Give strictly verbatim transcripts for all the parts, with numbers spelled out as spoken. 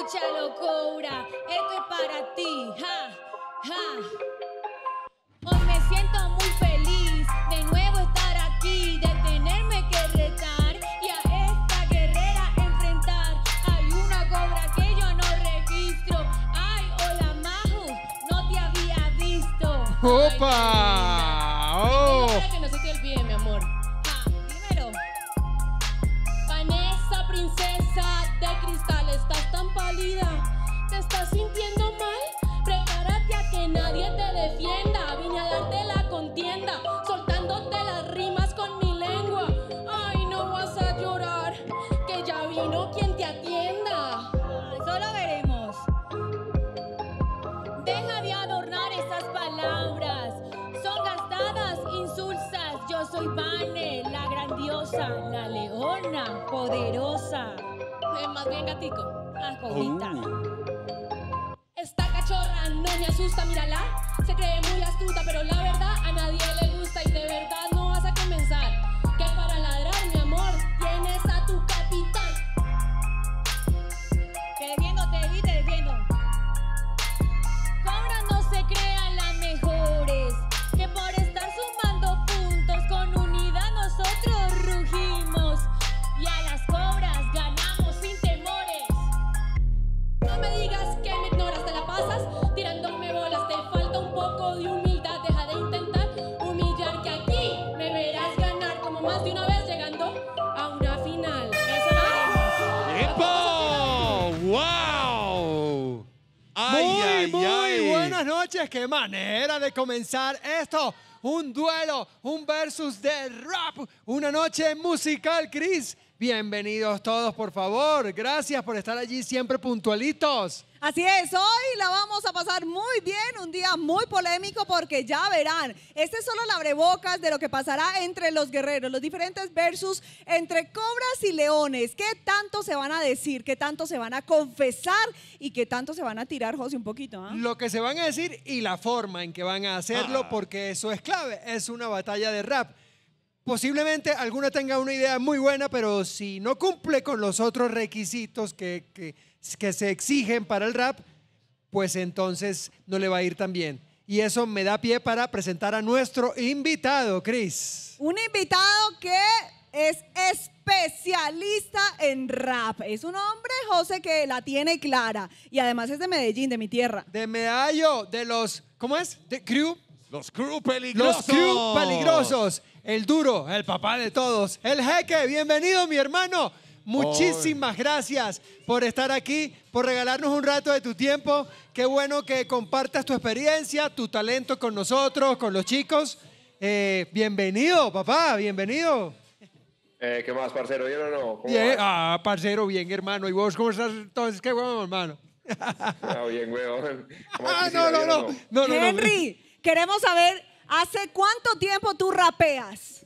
Escúchalo, Cobra, esto es para ti, ja, ja. Hoy me siento muy feliz de nuevo estar aquí, de tenerme que retar y a esta guerrera enfrentar. Hay una cobra que yo no registro. Ay, hola, Maju, no te había visto. ¡Opa! ¡Oh! Para que no se te olvide, mi amor. Ja, dímelo. Vanessa, princesa de cristal, estás tan pálida. ¿Te estás sintiendo mal? Prepárate a que nadie te defienda. Vine a darte la contienda, soltándote las rimas con mi lengua. Ay, no vas a llorar, que ya vino quien te atienda. Ay, solo veremos. Deja de adornar esas palabras. Son gastadas, insulsas. Yo soy Vane, la grandiosa, la leona, poderosa. Eh, más bien gatico. Ah, cobrita. Esta cachorra no me asusta, mírala. Se cree muy astuta, pero la verdad a nadie le gusta. Y de verdad no vas a comenzar, que para ladrar, mi amor, tienes a tu capitán. Te defiendo, te vi, te defiendo. Cobras no se crean las mejores, que por estar sumando puntos con unidad nosotros rugimos. Y a las cobras ganamos sin temores. No me digas que me ignoras, te la pasas tirándome bolas. Te falta un poco de humildad, deja de intentar humillar, que aquí me verás ganar como más de una vez llegando a una final. Eso lo haremos. ¡Epa! ¡Wow! ¡Ay, Muy, ay, muy ay! buenas noches. Qué manera de comenzar esto. Un duelo, un versus de rap. Una noche musical, Chris. Bienvenidos todos, por favor. Gracias por estar allí siempre puntualitos. Así es, hoy la vamos a pasar muy bien, un día muy polémico porque ya verán, este es solo el abrebocas de lo que pasará entre los guerreros, los diferentes versus entre cobras y leones. ¿Qué tanto se van a decir? ¿Qué tanto se van a confesar? ¿Y qué tanto se van a tirar, José, un poquito? ¿Ah? Lo que se van a decir y la forma en que van a hacerlo, Ah. porque eso es clave. Es una batalla de rap. Posiblemente alguno tenga una idea muy buena, pero si no cumple con los otros requisitos que, que, que se exigen para el rap, pues entonces no le va a ir tan bien. Y eso me da pie para presentar a nuestro invitado, Chris. Un invitado que es especialista en rap. Es un hombre, José, que la tiene clara. Y además es de Medellín, de mi tierra. De Medallo, de los, ¿cómo es? De Crew. Los crew peligrosos. Los Crew peligrosos. El duro, el papá de todos. El jeque, bienvenido, mi hermano. Muchísimas gracias por estar aquí, por regalarnos un rato de tu tiempo. Qué bueno que compartas tu experiencia, tu talento con nosotros, con los chicos. Eh, bienvenido, papá, bienvenido. Eh, ¿Qué más, parcero? ¿Bien o no? ¿Cómo Bien, vas? ah, parcero, bien, hermano. ¿Y vos cómo estás entonces? Qué bueno, hermano. Ah, bien, weón. ¿Cómo Ah, quisiera, no, no, bien o no, no, no, no. Henry, queremos saber, ¿hace cuánto tiempo tú rapeas?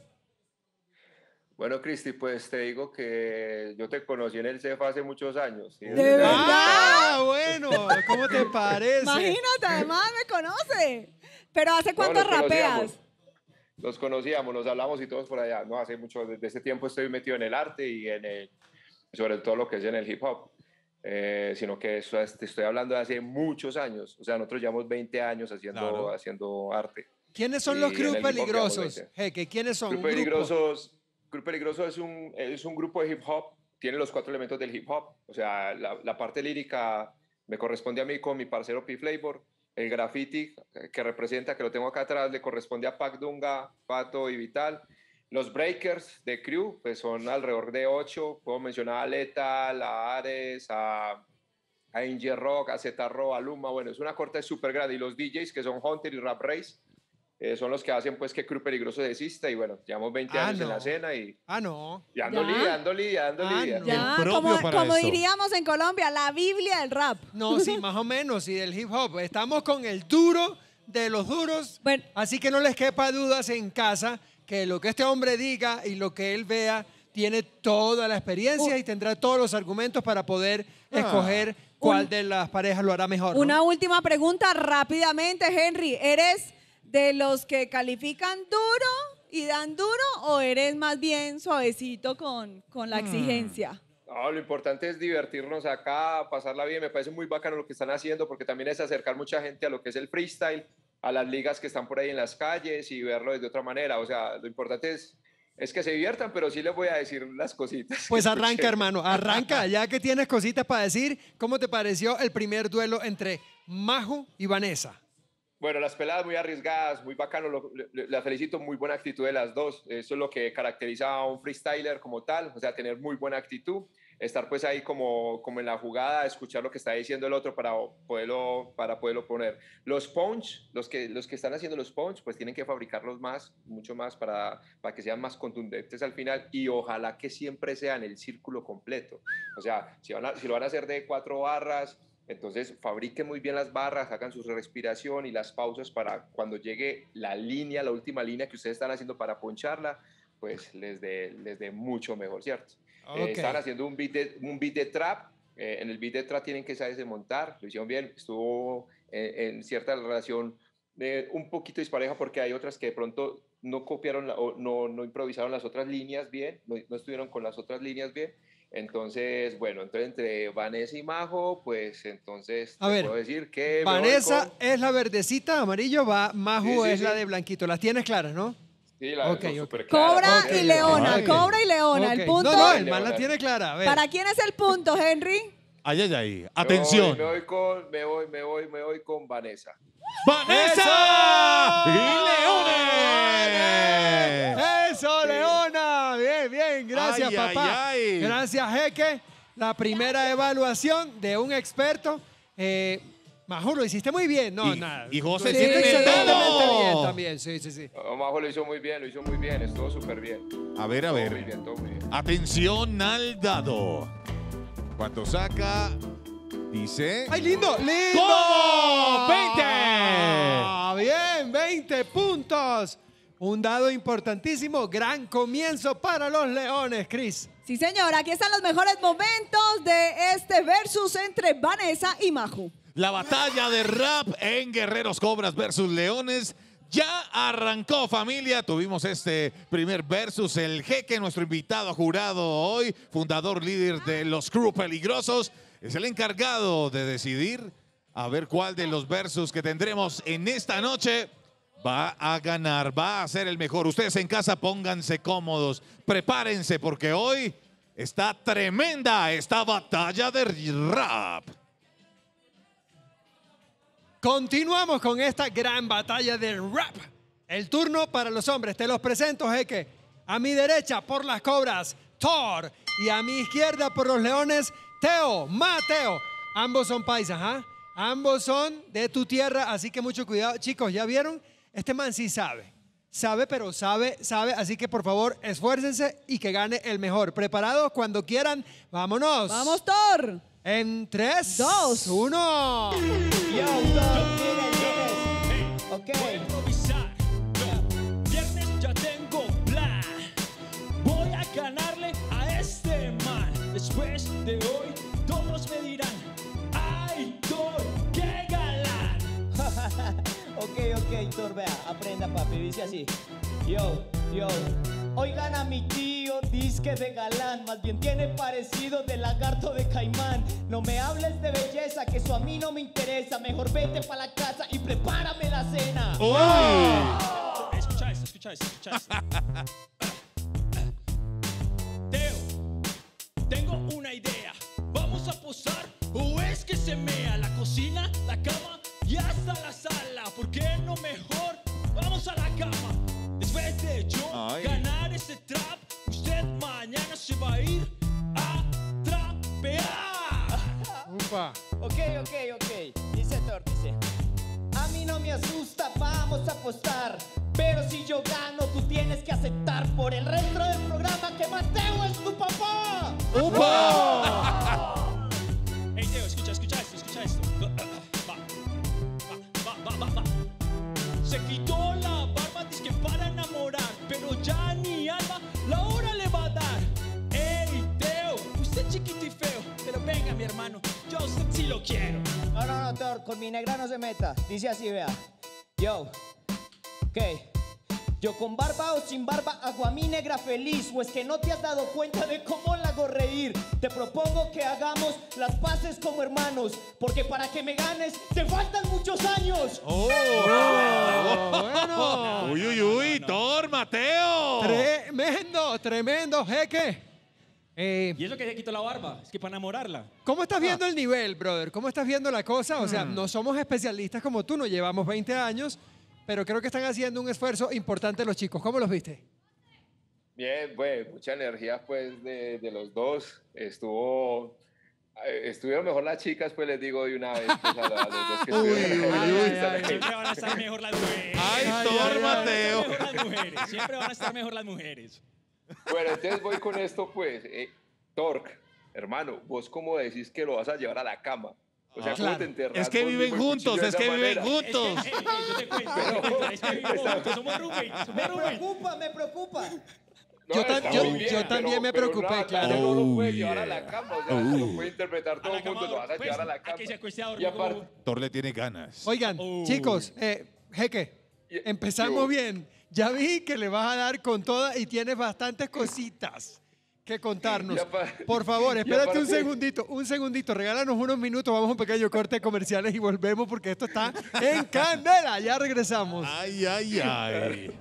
Bueno, Cristi, pues te digo que yo te conocí en el C E F hace muchos años. ¿Sí? ¿De verdad? Ah, bueno, ¿cómo te parece? Imagínate, además me conoce. Pero ¿hace cuánto No, nos rapeas? conocíamos. Nos conocíamos, nos hablamos y todos por allá. No, hace mucho, desde ese tiempo estoy metido en el arte y en el, sobre todo lo que es en el hip hop. Eh, sino que eso es, te estoy hablando de hace muchos años. O sea, nosotros llevamos veinte años haciendo, Claro. haciendo arte. ¿Quiénes son Y los en Crew el hip hop llevamos peligrosos? veinte. Jeque, ¿quiénes son? Grupo Un grupo. Peligrosos, Grupo Peligroso es un, es un grupo de hip hop, tiene los cuatro elementos del hip hop, o sea, la, la parte lírica me corresponde a mí con mi parcero P Flavor, el graffiti que representa, que lo tengo acá atrás, le corresponde a Pac Dunga, Pato y Vital. Los breakers de Crew, pues son alrededor de ocho, puedo mencionar a Lethal, a Ares, a, a Inge Rock, a Z-Ro, a Luma, bueno, es una corte súper grande, y los D Js que son Hunter y Rap Race, Eh, son los que hacen pues que Crew Peligroso exista y bueno, llevamos veinte Ah, años no. en la escena y, Ah, no. y ando ¿Ya? lidia, ando lidia, ando Ah, lidia. no. Ya, propio como, para como eso. diríamos en Colombia, la Biblia del rap. No, sí, más o menos, y del hip hop. Estamos con el duro de los duros, Bueno. así que no les quepa dudas en casa que lo que este hombre diga y lo que él vea tiene toda la experiencia Uh. y tendrá todos los argumentos para poder escoger cuál Un- de las parejas lo hará mejor, ¿no? Una última pregunta rápidamente, Henry. ¿Eres de los que califican duro y dan duro o eres más bien suavecito con, con la exigencia? No, lo importante es divertirnos acá, pasarla bien. Me parece muy bacano lo que están haciendo porque también es acercar mucha gente a lo que es el freestyle, a las ligas que están por ahí en las calles y verlo de otra manera. O sea, lo importante es, es que se diviertan, pero sí les voy a decir las cositas. Pues que arranca, escuché. hermano, arranca. Ya que tienes cositas para decir, ¿cómo te pareció el primer duelo entre Maju y Vanessa? Bueno, las peladas muy arriesgadas, muy bacano, lo- le- las felicito, muy buena actitud de las dos. Eso es lo que caracteriza a un freestyler como tal, o sea, tener muy buena actitud, estar pues ahí como, como en la jugada, escuchar lo que está diciendo el otro para poderlo, para poderlo poner. Los punch, los que, los que están haciendo los punch, pues tienen que fabricarlos más, mucho más para, para que sean más contundentes al final y ojalá que siempre sean el círculo completo. O sea, si, van a- si lo van a hacer de cuatro barras, entonces fabriquen muy bien las barras, hagan su respiración y las pausas para cuando llegue la línea, la última línea que ustedes están haciendo para poncharla, pues les dé les dé mucho mejor, ¿cierto? Eh, Ok. están haciendo un beat de, un beat de trap, eh, en el beat de trap tienen que saberse montar, lo hicieron bien, estuvo en, en cierta relación eh, un poquito dispareja porque hay otras que de pronto no copiaron la- o no, no improvisaron las otras líneas bien, no, no estuvieron con las otras líneas bien. Entonces, bueno, entonces entre Vanessa y Majo, pues entonces A te ver, puedo decir que me voy Vanessa con- es la verdecita, amarillo, va, Maju Sí, sí, es la sí. de blanquito. Las tienes claras, ¿no? sí, la, Ok, no, ok. súper clara. Cobra Ok. y Leona, Ay. Cobra y Leona. Ok. El punto. No, no, el Leona. man la tiene clara. A ver. ¿Para quién es el punto, Henry? Ay, ay, ay. Me voy- Atención. Me voy, con, me voy, me voy, me voy con Vanessa. ¡Vanessa! ¡Y Leones! ¡Eso, Sí. Leona! Bien, bien. Gracias, Ay, ay, papá. ay. Gracias, Jeque. La primera evaluación de un experto. Eh, Maju, lo hiciste muy bien. No, Y- nada. y José Lo tiene hiciste excelentemente todo. bien también. Sí, sí, sí. No, Majo lo hizo muy bien, lo hizo muy bien, estuvo súper bien. A ver, a Todo muy ver. bien, todo muy bien. Atención al dado. Cuando saca, dice... ¡Ay, lindo! ¡Lindo! ¿Cómo? ¡veinte! Ah, bien, veinte puntos. Un dado importantísimo. Gran comienzo para los Leones, Cris. Sí, señor. Aquí están los mejores momentos de este versus entre Vanessa y Maju. La batalla de rap en Guerreros Cobras versus Leones ya arrancó, familia. Tuvimos este primer versus. El Jeque, nuestro invitado jurado hoy, fundador líder de los Crew Peligrosos, es el encargado de decidir a ver cuál de los versus que tendremos en esta noche va a ganar, va a ser el mejor. Ustedes en casa pónganse cómodos, prepárense porque hoy está tremenda esta batalla de rap. Continuamos con esta gran batalla de rap. El turno para los hombres. Te los presento, Jeque. A mi derecha, por las Cobras, Thor. Y a mi izquierda, por los Leones, Teo, Mateo. Ambos son paisas, ¿ah? Ambos son de tu tierra, así que mucho cuidado. Chicos, ¿ya vieron? Este man sí sabe. Sabe, pero sabe, sabe. Así que, por favor, esfuércense y que gane el mejor. ¿Preparados? Cuando quieran, vámonos. Vamos, Thor. En tres, Dos. uno. Yo, Thor, tienes, tienes. Ok. Voy a improvisar. Viernes ya tengo plan. Voy a ganarle a este man. Después de hoy, todos me dirán: ¡ay, Thor, qué galán! Ok, ok, Thor, vea, aprenda, papi, dice así. Yo, yo, hoy gana mi tío, disque de galán, más bien tiene parecido de lagarto de caimán. No me hables de belleza, que eso a mí no me interesa, mejor vete pa' la casa y prepárame la cena. ¡Uy! Escucha esto, escucha esto, escucha esto. Teo, tengo una idea. ¿Vamos a posar o es que se mea la cocina, la cama y hasta la sala? ¿Por qué no mejor vamos a la cama? Después de yo Ay. ganar ese trap, usted mañana se va a ir a trapear. Upa. Ok, ok, ok, dice Thor, dice. A mí no me asusta, vamos a apostar. Pero si yo gano, tú tienes que aceptar por el resto del programa que Mateo es tu papá. Hey Teo, escucha, escucha esto, escucha esto. Va, va, va, va, va, va. Se quitó la barba, dizque para enamorar, pero ya ni alma la hora le va a dar. Hey Teo, usted chiquito y feo, pero venga mi hermano, yo a usted sí lo quiero. No, no, no, Thor, con mi negra no se meta. Dice así, vea. Yo, ok. Yo con barba o sin barba hago a mi negra feliz. O es que no te has dado cuenta de cómo la hago reír. Te propongo que hagamos las paces como hermanos, porque para que me ganes te faltan muchos años. ¡Oh! Oh, bueno. ¡Uy, uy, uy! ¡Thor, Mateo! Tremendo, tremendo, jeque. Eh, Y eso que se quitó la barba, es que para enamorarla. ¿Cómo estás viendo el nivel, brother? ¿Cómo estás viendo la cosa? O sea, no somos especialistas como tú, no llevamos veinte años, pero creo que están haciendo un esfuerzo importante los chicos. ¿Cómo los viste? Bien, pues, mucha energía pues de, de los dos. Estuvo, eh, estuvieron mejor las chicas, pues les digo de una vez pues, a, a los dos que Uy, estuvieron. uy, uy. Están ahí. Siempre van a estar mejor las mujeres. ¡Ay, Ay, Thor, ay, Mateo! Siempre van a estar mejor las mujeres. Siempre van a estar mejor las mujeres. Bueno, entonces voy con esto pues. Eh, Torque, hermano, vos cómo decís que lo vas a llevar a la cama. O sea, Ah, ¿cómo claro. te enterras Es que vos viven mismo el juntos, cuchillo de es esa que viven manera? juntos. Es que, eh, eh, yo te cuento, yo te cuento, es que vivimos juntos, somos roommates, somos Me roommates. preocupa, me preocupa. No, Yo ta- está yo- muy bien, yo también me preocupé, pero claro. No, no lo Oh, puedes llevar a yeah. la cama, o sea, Oh. lo puede interpretar A todo la el mundo, cama, lo vas a pues, llevar a la a cama. que se acueste a Y dormir aparte, como- Thor le tiene ganas. Oigan, Oh. chicos, eh, jeque, Y- empezamos yo- bien. Ya vi que le vas a dar con toda y tienes bastantes cositas que contarnos. Y apa- Por favor, y espérate un aparte- segundito, un segundito, regálanos unos minutos, vamos a un pequeño corte de comerciales y volvemos porque esto está en candela. Ya regresamos. ¡Ay, ay, ay!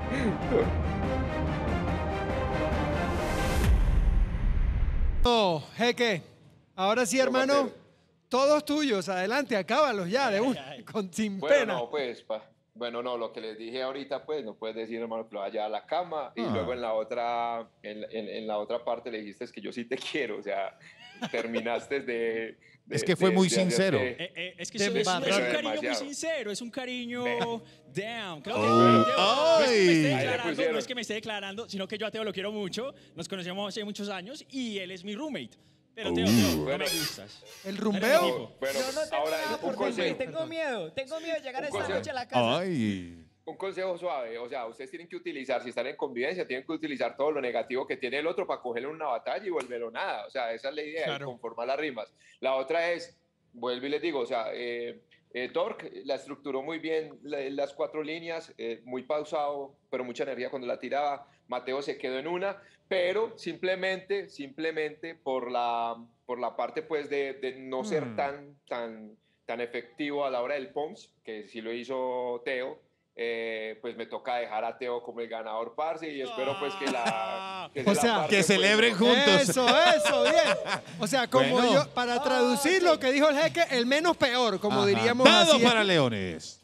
No, jeque, ahora sí, Yo, hermano, Mateo. todos tuyos, adelante, acábalos ya, de Ay, una, ay. con, sin Bueno, pena. no, pues, pa- bueno, no, lo que les dije ahorita, pues, no puedes decir, hermano, que lo vaya a la cama, y Ah. luego en la otra, en, en- en la otra parte le dijiste que yo sí te quiero, o sea, terminaste de... de- Es que fue de- muy de sincero. hacerte- Eh, eh, es que De eso es, verdad. es un Eso es cariño muy demasiado. sincero, es un cariño down. Creo que Oh. Mateo, no es que me esté Ay. declarando, Ahí le no pusieron. es que me esté declarando, sino que yo a Teo lo quiero mucho. Nos conocemos hace muchos años y él es mi roommate. Pero Teo, Oh. Teo, no Bueno. me gustas. El Eres rumbeo. mi tipo. Bueno, Yo no tengo ahora nada un por consejo, decir, tengo miedo, tengo miedo de llegar Un esta consejo. noche a la casa. ¡Ay! un consejo suave, o sea, ustedes tienen que utilizar, si están en convivencia, tienen que utilizar todo lo negativo que tiene el otro para cogerle una batalla y volverlo nada, o sea, esa es la idea, Claro. y conformar las rimas. La otra es, vuelvo y les digo, o sea, eh, eh, Torque la estructuró muy bien, la- las cuatro líneas, eh, muy pausado, pero mucha energía cuando la tiraba. Mateo se quedó en una, pero simplemente, simplemente por la, por la parte pues de, de no ser Hmm. tan, tan, tan efectivo a la hora del Pons, que sí lo hizo Teo, eh, pues me toca dejar a Teo como el ganador, parce, y espero pues que la... que O se la sea, parte, que pues, celebren no- juntos. Eso, eso, bien. O sea, como Bueno. yo, para traducir lo que dijo el jeque, el menos peor, como Ajá. diríamos Dado así, para Leones.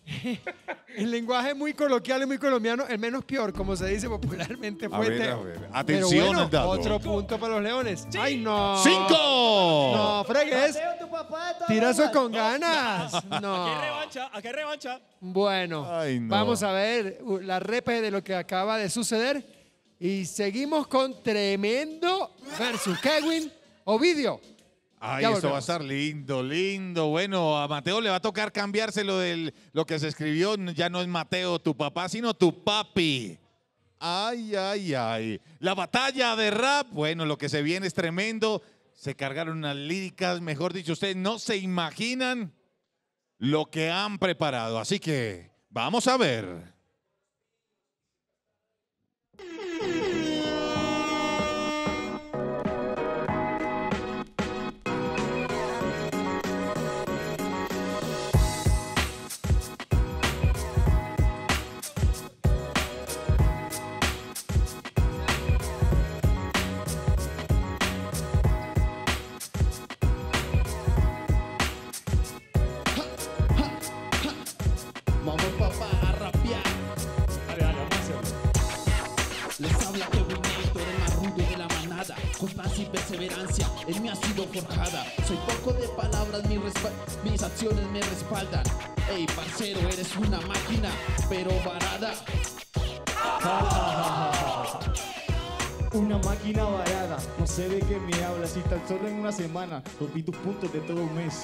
en lenguaje muy coloquial y muy colombiano, el menos peor, como se dice popularmente, A fue ver, Teo. a ver. Pero Atención bueno, al dado. otro punto para los leones. ¡Ay, no! ¡Cinco! No, fregues. Mateo, tu papá de todas Tira eso formas. con ganas. Aquí hay No. revancha, aquí hay revancha. Bueno, Ay, no. vamos a ver uh, la repe de lo que acaba de suceder. Y seguimos con tremendo versus Kevin Ovidio. Ay, Ya esto va a volvemos. estar lindo, lindo. Bueno, a Mateo le va a tocar cambiarse lo del lo que se escribió. Ya no es Mateo tu papá, sino tu papi. Ay, ay, ay. La batalla de rap, bueno, lo que se viene es tremendo. Se cargaron unas líricas, mejor dicho, ustedes no se imaginan lo que han preparado. Así que vamos a ver. Vamos papá a rapear. Dale, dale, vamos a hacerlo. Les habla Kevin Héctor, el más rudo de la manada. Constancia y perseverancia en mí ha sido forjada. Soy poco de palabras, mi respa- mis acciones me respaldan. Ey, parcero, eres una máquina, pero varada. Una máquina varada, no sé de qué me hablas, si tan solo en una semana rompí tus puntos de todo un mes.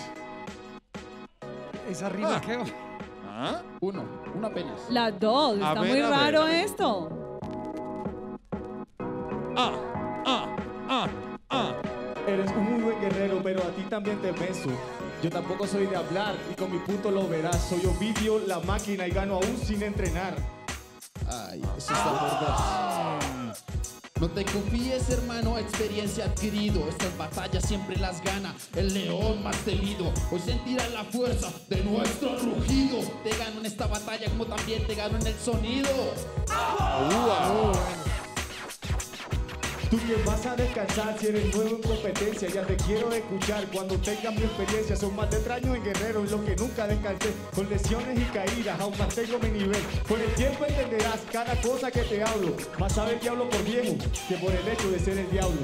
Esa rima, Ah. ¿qué? ¿Ah? Uno, uno apenas. Las dos, A está ver, muy a ver, raro a ver. esto. Ah, ah, ah, ah. Eres un muy buen guerrero, pero a ti también te beso. Yo tampoco soy de hablar y con mi punto lo verás. Soy Ovidio, la máquina, y gano aún sin entrenar. Ay, eso está por ver. No te confíes, hermano, experiencia adquirido. Estas batallas siempre las gana el león más temido. Hoy sentirás la fuerza de nuestro rugido. Te gano en esta batalla como también te gano en el sonido. Wow. Tú que vas a descansar si eres nuevo en competencia, ya te quiero escuchar cuando tengas mi experiencia. Son más de tres años en guerrero en lo que nunca descansé, con lesiones y caídas, aún mantengo mi nivel. Con el tiempo entenderás cada cosa que te hablo, más sabe que hablo por viejo que por el hecho de ser el diablo.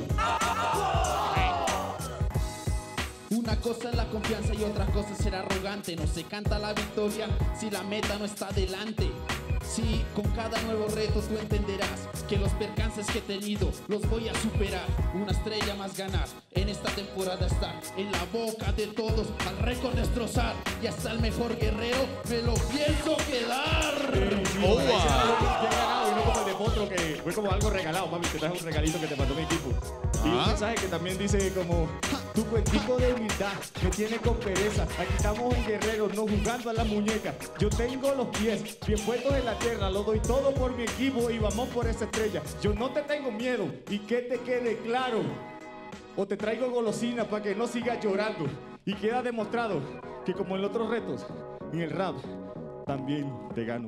Una cosa es la confianza y otra cosa es ser arrogante. No se canta la victoria si la meta no está delante. Sí, con cada nuevo reto tú entenderás que los percances que he tenido los voy a superar. Una estrella más ganar en esta temporada está en la boca de todos al récord destrozar. Y hasta el mejor guerrero me lo pienso quedar. Sí, sí, oh, wow. Y no como el de Potro, que fue como algo regalado. Mami, te traje un regalito que te mandó mi equipo. Y un mensaje que también dice como: tu tipo de humildad me tiene con pereza. Aquí estamos en guerreros, no jugando a la muñeca. Yo tengo los pies bien puestos en la tierra, lo doy todo por mi equipo y vamos por esa estrella. Yo no te tengo miedo y que te quede claro. O te traigo golosina para que no sigas llorando. Y queda demostrado que como en los otros retos, en el rap también te gano.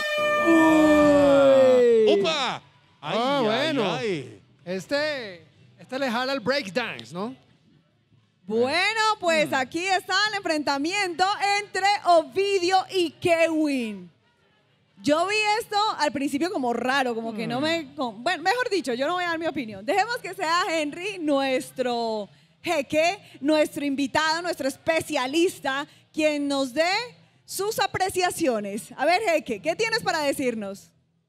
¡Opa! ¡Ay, ah, ay, bueno! ay. Este, este le jala el breakdance, ¿no? Bueno, pues mm. aquí está el enfrentamiento entre Ovidio y Kevin. Yo vi esto al principio como raro, como que no me... Con, bueno, mejor dicho, yo no voy a dar mi opinión. Dejemos que sea Henry nuestro jeque, nuestro invitado, nuestro especialista, quien nos dé sus apreciaciones. A ver, jeque, ¿qué tienes para decirnos?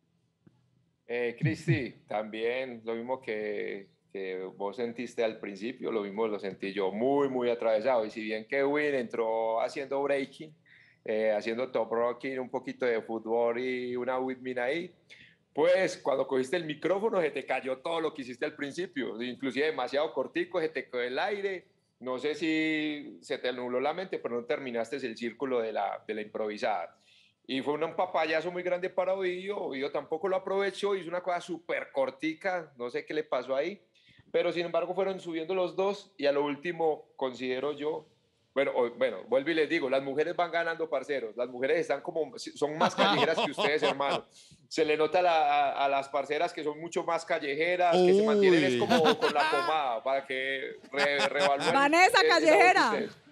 Eh, Cristi, también lo mismo que, que vos sentiste al principio, lo mismo lo sentí yo, muy, muy atravesado. Y si bien Kevin entró haciendo breaking, Eh, haciendo top rocking, un poquito de fútbol y una whitmin ahí, pues cuando cogiste el micrófono se te cayó todo lo que hiciste al principio, inclusive demasiado cortico, se te quedó el aire, no sé si se te nubló la mente, pero no terminaste el círculo de la, de la improvisada. Y fue un papayazo muy grande para Ovidio, Ovidio tampoco lo aprovechó, hizo una cosa súper cortica, no sé qué le pasó ahí, pero sin embargo fueron subiendo los dos y a lo último considero yo. Bueno, bueno, vuelvo y les digo, las mujeres van ganando, parceros. Las mujeres están como, son más callejeras que ustedes, hermano. Se le nota la, a, a las parceras que son mucho más callejeras, Uy. que se mantienen es como con la pomada, para que re, revalúen. Vanessa, eh, callejera.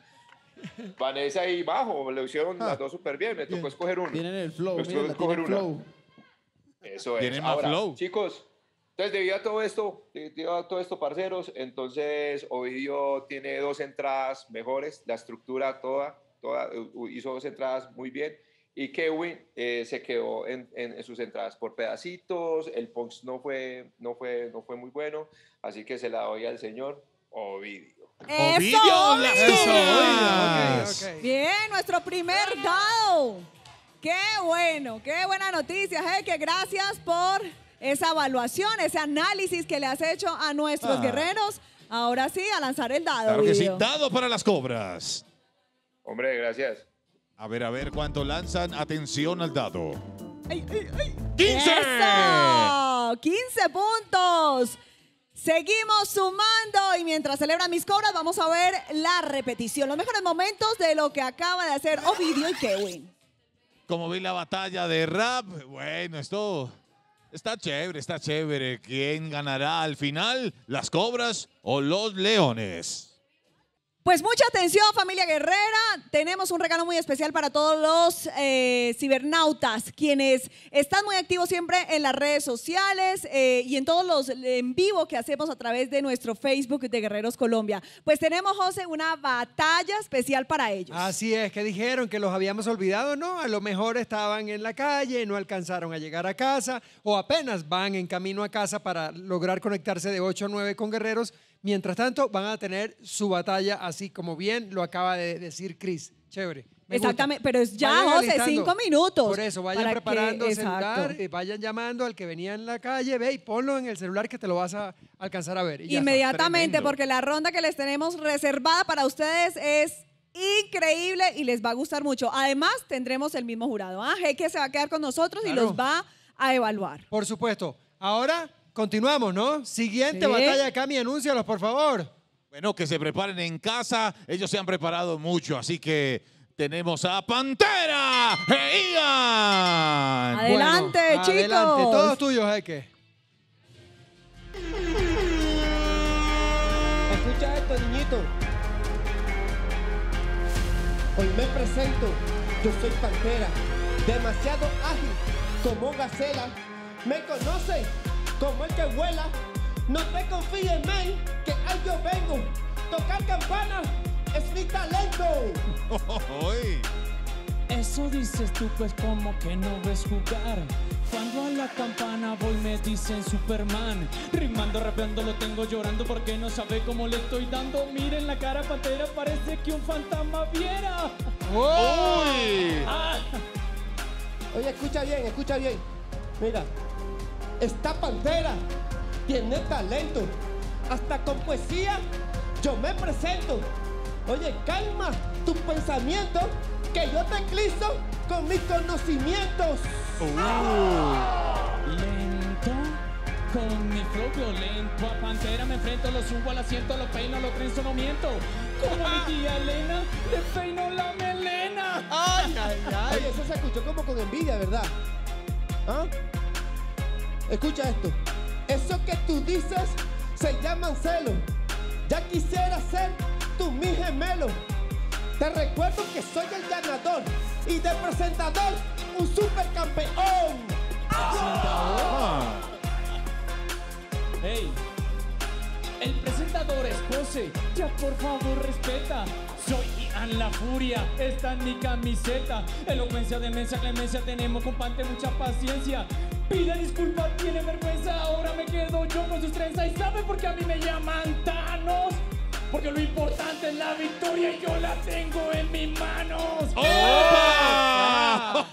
Vanessa y Bajo, lo hicieron ah. las dos súper bien. Me tocó bien. escoger uno. Tienen el flow, Me tocó escoger el flow. Eso es. Tienen Ahora, más flow. Chicos, entonces, debido a todo esto, debido a todo esto, parceros, entonces Ovidio tiene dos entradas mejores, la estructura toda, toda hizo dos entradas muy bien, y Kevin eh, se quedó en, en, en sus entradas por pedacitos, el punch no fue, no, fue, no fue muy bueno, así que se la doy al señor Ovidio. ¡Eso! ¡Ovidio! ¡Las ¡Eso! Okay, okay. Bien, nuestro primer dado. ¡Qué bueno! ¡Qué buena noticia, Jeque! Gracias por esa evaluación, ese análisis que le has hecho a nuestros ah. guerreros. Ahora sí, a lanzar el dado. Claro que sí, Video. dado para las cobras. Hombre, gracias. A ver, a ver cuánto lanzan. Atención al dado. ¡Ay, ay, ay! ¡quince! ¡Eso! ¡quince puntos! Seguimos sumando y mientras celebran mis cobras vamos a ver la repetición. Los mejores momentos de lo que acaba de hacer Ovidio y Kevin. Como vi la batalla de rap, bueno, esto... Está chévere, está chévere. ¿Quién ganará al final? ¿Las cobras o los leones? Pues mucha atención, familia guerrera. Tenemos un regalo muy especial para todos los eh, cibernautas, quienes están muy activos siempre en las redes sociales eh, y en todos los en vivo que hacemos a través de nuestro Facebook de Guerreros Colombia. Pues tenemos, José, una batalla especial para ellos. Así es, que dijeron que los habíamos olvidado, ¿no? A lo mejor estaban en la calle, no alcanzaron a llegar a casa o apenas van en camino a casa para lograr conectarse de ocho a nueve con Guerreros. Mientras tanto, van a tener su batalla, así como bien lo acaba de decir Chris. Chévere. Exactamente, gusta. Pero es ya, vayan José, alistando. cinco minutos. Por eso, vayan preparando el celular, eh, vayan llamando al que venía en la calle, ve y ponlo en el celular que te lo vas a alcanzar a ver. Y Inmediatamente, porque la ronda que les tenemos reservada para ustedes es increíble y les va a gustar mucho. Además, tendremos el mismo jurado. ¿Ah? Jeque se va a quedar con nosotros claro. y los va a evaluar. Por supuesto. Ahora continuamos, ¿no? Siguiente Sí. batalla, Cami, anúncialos, por favor. Bueno, que se preparen en casa. Ellos se han preparado mucho, así que tenemos a Pantera e Ian. Adelante, Bueno, chicos. Adelante, todos tuyos, Jeque. Escucha esto, niñito. Hoy me presento, yo soy Pantera, demasiado ágil como gacela. Me conocen como el que vuela. No te confíes, men, que ahí yo vengo. Tocar campana es mi talento. Uy. Eso dices tú, pues como que no ves jugar. Cuando a la campana voy me dicen Superman. Rimando, rapeando, lo tengo llorando porque no sabe cómo le estoy dando. Miren la cara, Pantera, parece que un fantasma viera. Uy. Ah. Oye, escucha bien, escucha bien. Mira, esta Pantera tiene talento. Hasta con poesía yo me presento. Oye, calma tus pensamientos, que yo te eclipso con mis conocimientos. Lento, con mi flow violento. A Pantera me enfrento, lo subo al asiento, lo peino, lo trenzo, no miento. Como mi tía Elena, le peino la melena. Ay, ay, ay. Oye, eso se escuchó como con envidia, ¿verdad? ¿Ah? Escucha esto. Eso que tú dices se llaman celos. Ya quisiera ser tú mi gemelo. Te recuerdo que soy el ganador y de presentador un supercampeón. Ah. Hey, el presentador es José, ya por favor respeta. Soy Ian la furia, esta es mi camiseta. Elocuencia, demencia, clemencia, tenemos con Pante mucha paciencia. Pide disculpas, tiene vergüenza, ahora me quedo yo con sus trenzas. ¿Y sabe por qué a mí me llaman Thanos? Porque lo importante es la victoria y yo la tengo en mis manos. ¡Opa!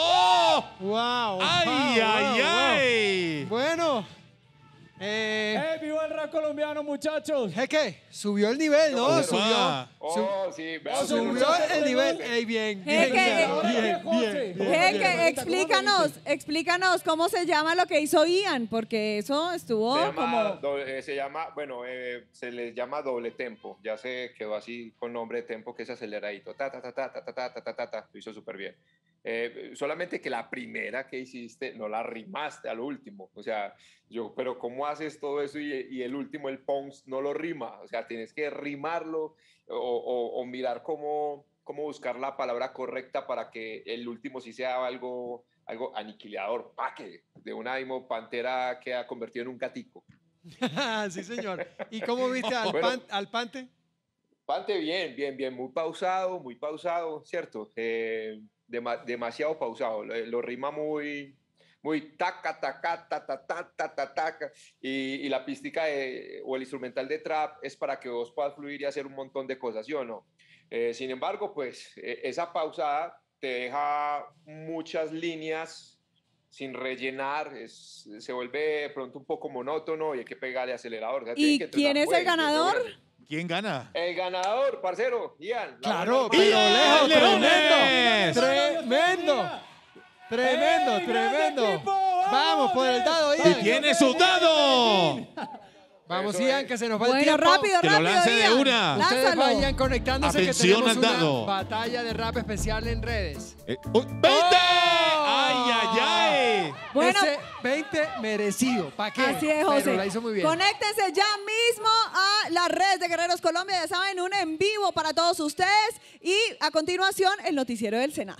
Wow. ¡Ay, wow, ay, wow, ay! wow. Bueno. Eh, ¡Eh, viva el rap colombiano, muchachos! Jeque, subió el nivel, ¿no? Opa. Subió. Oh, sí, vean, Subió el nivel. Ey, bien, bien, Jeque, bien, ahora bien, bien, José. bien, bien, Jeque, bien. explícanos, explícanos cómo se llama lo que hizo Ian, porque eso estuvo Se llama, como... doble- eh, se llama, bueno, eh, se les llama doble tempo. Ya se quedó así con nombre de tempo, que es aceleradito. Ta, ta, ta, ta, ta, ta, ta, ta, ta, ta, ta. Lo hizo súper bien. Eh, solamente que la primera que hiciste no la rimaste al último. O sea, yo, pero ¿cómo haces todo eso y, y el último, el Pons, no lo rima? O sea, tienes que rimarlo o, o- o mirar cómo, cómo buscar la palabra correcta para que el último sí sea algo, algo aniquilador. Pa' que de una mismo Pantera queda convertido en un gatico. Sí, señor. ¿Y cómo viste al, Bueno. pan- al Pante? Pante, bien, bien, bien, muy pausado, muy pausado, ¿cierto? Eh, dema- demasiado pausado, lo, lo rima muy, muy taca, taca, ta, ta, ta, ta, ta, taca, y, y la pística de- o el instrumental de trap es para que vos puedas fluir y hacer un montón de cosas, ¿sí o no? Eh, sin embargo, pues eh, esa pausada te deja muchas líneas sin rellenar, es- se vuelve de pronto un poco monótono y hay que pegarle acelerador. o sea, tiene ¿Y que quién entrenar, es el pues, ganador? lograr- ¿Quién gana? El ganador, parcero, Ian. la Claro, buena pero hermana. lejos, Leones. tremendo. Tremendo, tremendo, ¡Ey, grande tremendo. equipo! Vamos ¡Vamos, por el dado, ¡Y Ian. tiene su dado! Vamos, Eso Ian, es. que se nos va el Bueno, tiempo. rápido, Que lo rápido, lance de Ian. una. Ustedes Lánzalo. vayan conectándose Atención que al tenemos una dado. batalla de rap especial en redes. Eh, uy, ¡veinte! ¡Ay, ay, ay! Bueno. Ese veinte merecido. ¿Para qué? Así es, José. Pero la hizo muy bien. Conéctense ya mismo a las redes de Guerreros Colombia. Ya saben, un en vivo para todos ustedes. Y a continuación, el noticiero del Senado.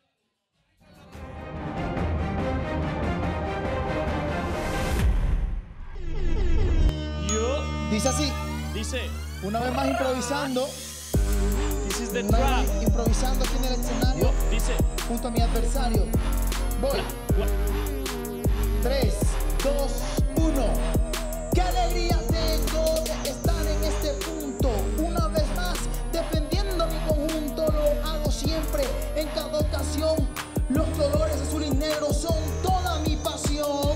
Yo, Dice así, dice, una vez más improvisando, this is the una trap. vez improvisando aquí en el escenario Dice, junto a mi adversario. Voy. tres, dos, uno. ¡Qué alegría tengo de estar en este punto! Una vez más, defendiendo mi conjunto, lo hago siempre, en cada ocasión. Los colores azul y negro son toda mi pasión.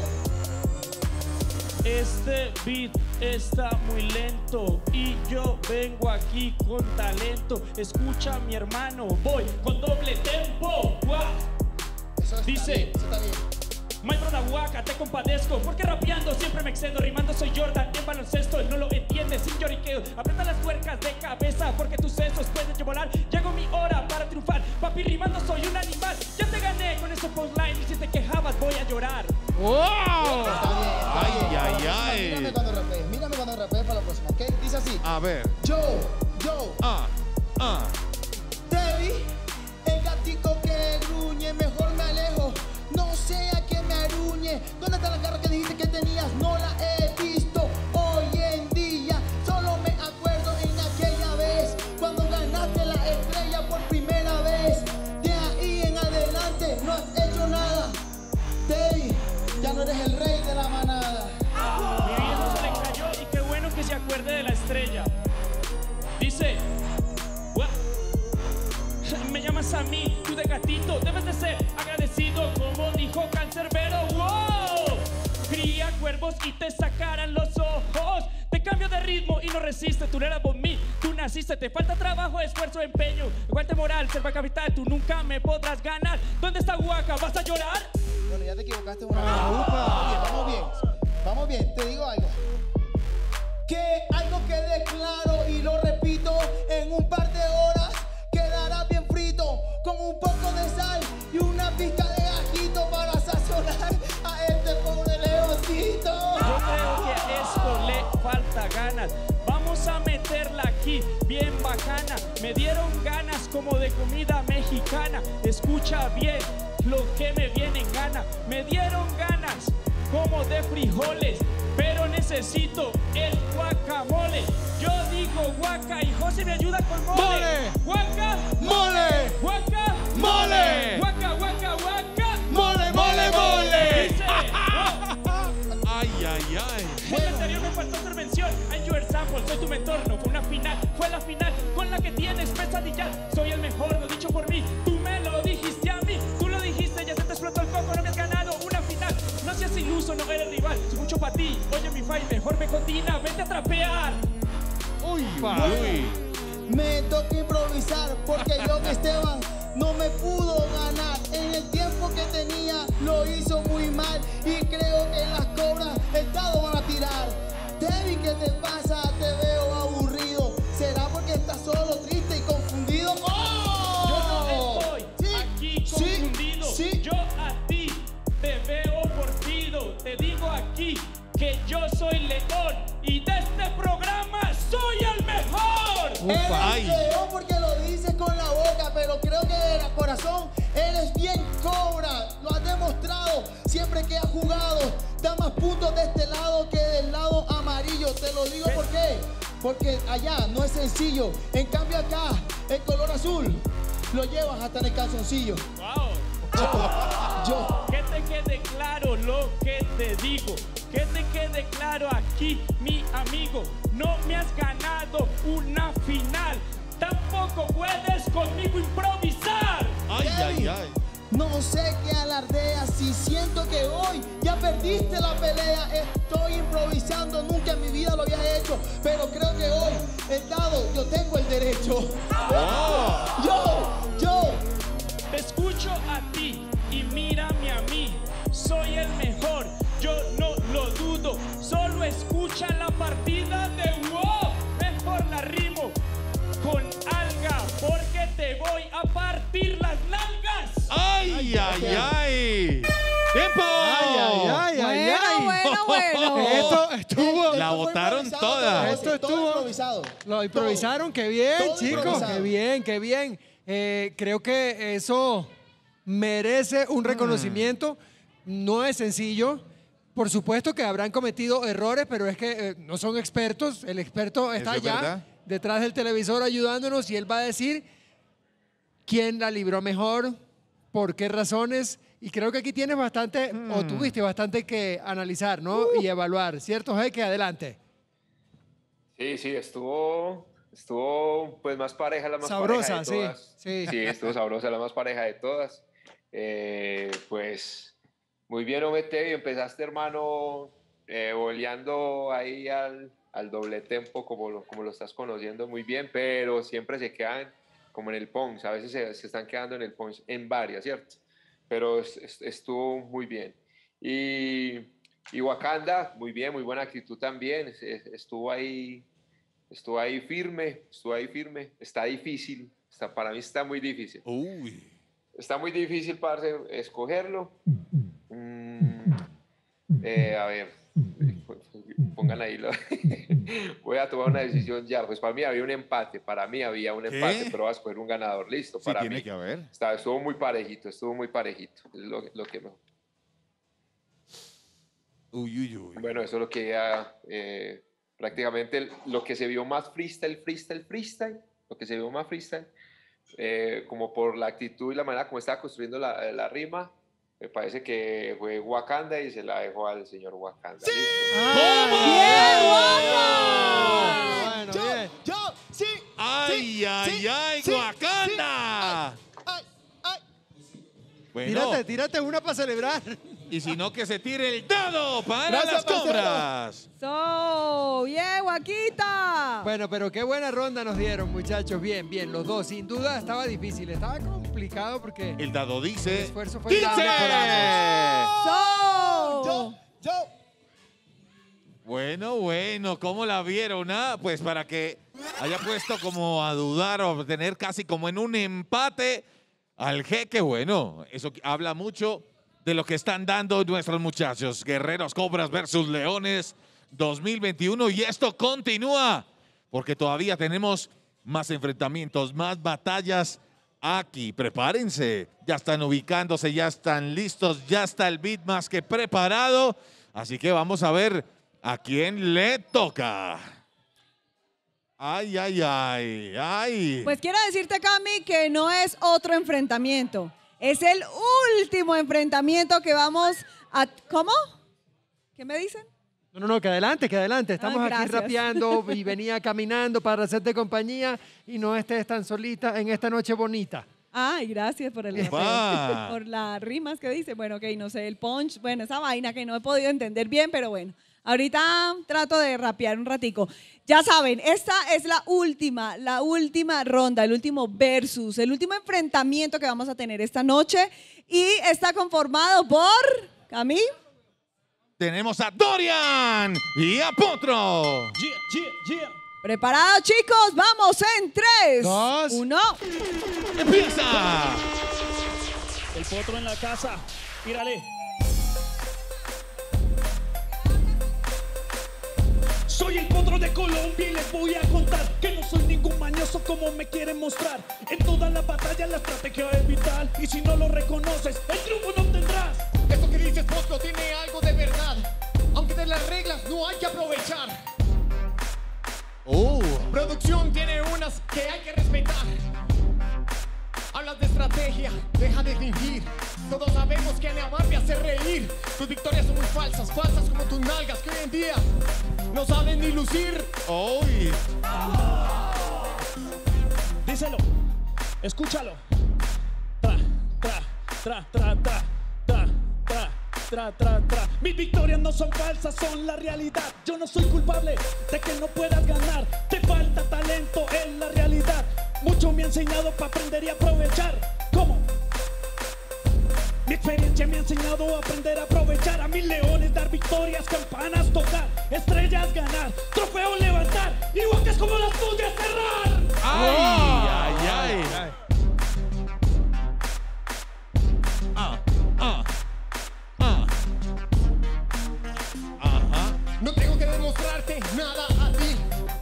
este beat está muy lento y yo vengo aquí con talento. Escucha, mi hermano, voy con doble tempo. ¡Guau! Eso está Dice. bien, eso está bien. My brother Waka, te compadezco, porque rapeando siempre me excedo. Rimando soy Jordan en baloncesto, él no lo entiende sin lloriqueo. Aprieta las tuercas de cabeza, porque tus sesos pueden volar. Llegó mi hora para triunfar, papi, rimando soy un animal. Ya te gané con ese punchline y si te quejabas voy a llorar. ¡Wow! Está bien, está Ay, bien. ay, ay. Mírame cuando rapees, mírame cuando rapees para la próxima, ¿ok? Dice así. A ver. Yo, yo, Ah, ah. te vi, el gatico que gruñe, mejor me alejo, no sea que me aruñe. ¿Dónde está la garra que dijiste que tenías? No la he visto hoy en día, solo me acuerdo en aquella vez, cuando ganaste la estrella por primera vez. De ahí en adelante no has hecho nada, Teddy, ya no eres el rey de la manada. Mi viejo se le cayó y qué bueno que se acuerde de la estrella. Dice, "Gua- me llamas a mí, tú de gatito, debes de ser agradecido, como dijo Cancerbero. ¡Wow! Cría cuervos y te sacarán los ojos. Te cambio de ritmo y no resiste, tú no eras por mí, tú naciste. Te falta trabajo, esfuerzo, empeño, aguante moral, selva capital, tú nunca me podrás ganar. ¿Dónde está Waka? ¿Vas a llorar? Bueno, ya te equivocaste una vez. Vamos bien, vamos bien, vamos bien, te digo algo. Que algo quede claro y lo repito, en un par de horas quedará bien frito, con un poco de sal y una pizca de ajito para sazonar a este pobre leoncito. Yo creo que a esto le falta ganas. Vamos a meterla aquí, bien bacana. Me dieron ganas como de comida mexicana. Escucha bien lo que me viene en gana. Me dieron ganas como de frijoles, pero necesito el guacamole. Yo digo guaca y José me ayuda con mole. ¡Mole! Guaca, ¡Mole! guaca, ¡Mole! guaca, guaca, guaca. ¡Mole, mole, mole! Dice, Ay, ay, ay. en el anterior me faltó hacer mención a Your Sample, soy tu mentor, no fue una final, fue la final con la que tienes pesadillas. Soy el mejor, lo dicho por mí, tú me lo dijiste a mí, tú lo dijiste, ya se te explotó el coco, no me has ganado una final. No seas iluso, no eres rival, soy mucho para ti. Oye mi fight, mejor me continúa, vete a trapear. Uy, uy. Me toca improvisar porque yo que Esteban no me pudo ganar. En el tiempo que tenía lo hizo muy mal y creo que las cobras el dado van a tirar. Debbie, ¿qué te pasa? Te veo aburrido. ¿Será porque estás solo, triste y confundido? ¡Oh! Yo no estoy Sí, aquí sí, confundido, sí. yo a ti te veo porfido. Te digo aquí que yo soy León y de este programa soy el mejor. Eres Ay. león porque lo dices con la boca, pero creo que de la corazón eres bien cobra. Lo has demostrado siempre que has jugado. Da más puntos de este lado que del lado amarillo. Te lo digo por qué. Porque allá no es sencillo. En cambio acá, el color azul lo llevas hasta en el calzoncillo. Wow. Yo. Que te quede claro lo que te digo. Que te quede claro aquí, mi amigo. No me has ganado una final. Tampoco puedes conmigo improvisar. Ay, ay, ay. No sé qué alardeas, si siento que hoy ya perdiste la pelea. Estoy improvisando, nunca en mi vida lo había hecho, pero creo que hoy el dado yo tengo el derecho. Yo, yo. Te escucho a ti y mírame a mí. Soy el mejor, yo no lo dudo. Solo escucha la partida de WoW. Mejor la rimo con alga, porque te voy a partir las nalgas. Ay, ay, ay. ¡Tiempo! ¡Ay, ay, ay, ay, ay! Bueno, bueno, bueno. Esto estuvo... La Esto fue botaron improvisado, toda. todo, Esto todo estuvo- improvisado. Lo improvisaron, qué bien, Todo chicos, improvisado. qué bien, qué bien. Eh, creo que eso merece un reconocimiento. No es sencillo. Por supuesto que habrán cometido errores, pero es que eh, no son expertos. El experto está es allá, verdad. detrás del televisor ayudándonos y él va a decir quién la libró mejor, por qué razones. Y creo que aquí tienes bastante, o tuviste bastante que analizar, ¿no? Y evaluar, ¿cierto, Jeque? Adelante. Sí, sí, estuvo, estuvo pues más pareja, la más Sabrosa, pareja de sí, todas. sí. Sí, estuvo sabrosa, la más pareja de todas. Eh, pues muy bien, Omete, y empezaste, hermano, eh, boleando ahí al, al doble tempo, como lo, como lo estás conociendo muy bien, pero siempre se quedan como en el punch, a veces se, se están quedando en el punch en varias, ¿cierto? Pero es- es- estuvo muy bien. Y, y Wakanda, muy bien, muy buena actitud también. Estuvo ahí, estuvo ahí firme, estuvo ahí firme. Está difícil, está, para mí está muy difícil. Uy. Está muy difícil para escogerlo. Mm, eh, a ver, pongan ahí. Lo voy a tomar una decisión ya. Pues para mí había un empate, para mí había un ¿Qué? empate, pero voy a escoger un ganador. Listo, Sí, para tiene mí. que haber. Está, estuvo muy parejito, estuvo muy parejito. Es lo, lo que mejor. Uy, uy, uy. Bueno, eso es lo que ya, eh, prácticamente lo que se vio más freestyle, freestyle, freestyle, lo que se vio más freestyle, eh, como por la actitud y la manera como estaba construyendo la, la rima, me parece que fue Wakanda y se la dejó al señor Wakanda. ¡Sí! Bueno, bien. Yo, sí. ¡Ay, sí, ay, sí, ay, sí, Wakanda! sí. Ay, ay, ay. Bueno, Tírate, tírate una para celebrar. y si no, que se tire el dado para Gracias, las parcero. cobras. So, bien, Guaquita. Bueno, pero qué buena ronda nos dieron, muchachos. Bien, bien, los dos. Sin duda estaba difícil, estaba complicado porque El dado el dice esfuerzo fue quince. grande. So. Yo, yo. Bueno, bueno, ¿cómo la vieron? Ah? Pues para que haya puesto como a dudar o tener casi como en un empate al jeque, bueno, eso habla mucho de lo que están dando nuestros muchachos. Guerreros Cobras versus Leones dos mil veintiuno y esto continúa porque todavía tenemos más enfrentamientos, más batallas aquí. Prepárense, ya están ubicándose, ya están listos, ya está el beat más que preparado. Así que vamos a ver a quién le toca. Ay, ay, ay, ay. Pues quiero decirte, Cami, que no es otro enfrentamiento. Es el último enfrentamiento que vamos a... ¿Cómo? ¿Qué me dicen? No, no, no, que adelante, que adelante. Estamos Ay, aquí gracias. rapeando y venía caminando para hacerte compañía y no estés tan solita en esta noche bonita. Ay, gracias por el Epa. por las rimas que dice. Bueno, ok, no sé, el punch, bueno, esa vaina que no he podido entender bien, pero bueno. Ahorita trato de rapear un ratico. Ya saben, esta es la última, la última ronda, el último versus, el último enfrentamiento que vamos a tener esta noche y está conformado por, Cami, Tenemos a Dorian y a Potro. Yeah, yeah, yeah. ¿preparados, chicos? Vamos en tres, Dos. uno. ¡Empieza! El potro en la casa. Mírale. Soy el potro de Colombia y les voy a contar que no soy ningún mañoso como me quieren mostrar. En todas las batallas la estrategia es vital y si no lo reconoces, el triunfo no obtendrás. Esto que dices, Potro, tiene algo de verdad. Aunque de las reglas no hay que aprovechar. Oh. Producción tiene unas que hay que respetar. Hablas de estrategia, deja de fingir. Todos sabemos que amar me hace reír. Tus victorias son muy falsas, falsas como tus nalgas que hoy en día no saben ni lucir. Uy. Díselo, escúchalo. Tra, tra, tra, tra, tra, tra, tra, tra, tra, tra. Mis victorias no son falsas, son la realidad. Yo no soy culpable de que no puedas ganar. Te falta talento, es la realidad. Mucho me ha enseñado para aprender y aprovechar. ¿Cómo? Mi experiencia me ha enseñado a aprender a aprovechar. A mis leones dar victorias, campanas tocar, estrellas ganar, trofeos levantar y bocas como las tuyas cerrar. Ay, ay, ay. Ah, ah, ah. Ajá. No tengo que demostrarte nada a ti.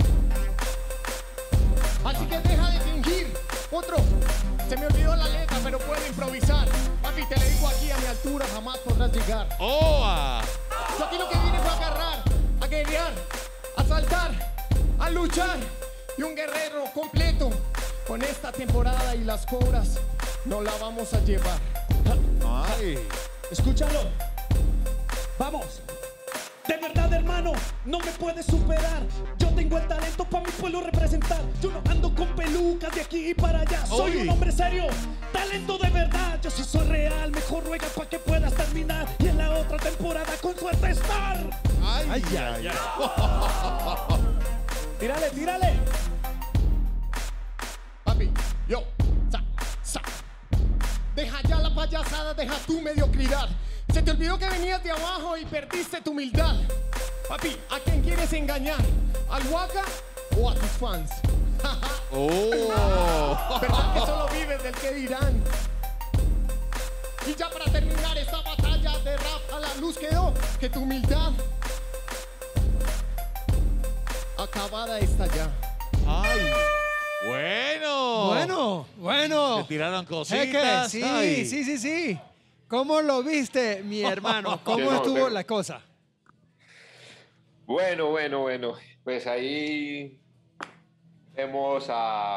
Así que deja de fingir. Otro, se me olvidó la letra, pero puedo improvisar. Papi, te le digo aquí, a mi altura jamás podrás llegar. Oh, ah. Yo aquí lo que vine fue a agarrar, a guerrear, a saltar, a luchar. Y un guerrero completo con esta temporada y las cobras no la vamos a llevar. Ay. Escúchalo. Vamos. De verdad, hermano, no me puedes superar. Yo tengo el talento para mi pueblo representar. Yo no ando con pelucas de aquí y para allá. Soy Uy. un hombre serio, talento de verdad. Yo sí soy real, mejor ruega para que puedas terminar y en la otra temporada con suerte estar. Ay, ay, ay. Tírale, tírale. Papi, yo, sa, sa. Deja ya la payasada, deja tu mediocridad. Se te olvidó que venías de abajo y perdiste tu humildad. Papi, ¿a quién quieres engañar? ¿Al Waka o a tus fans? Oh. ¿Verdad que solo vives del que dirán? Y ya para terminar esta batalla de rap, a la luz quedó que tu humildad acabada está ya. Ay. Bueno. Bueno, bueno. Se tiraron Jeque, cositas. sí, Ay. sí, sí, sí. ¿Cómo lo viste, mi hermano? ¿Cómo Que no, estuvo pero- la cosa? Bueno, bueno, bueno. Pues ahí vemos a,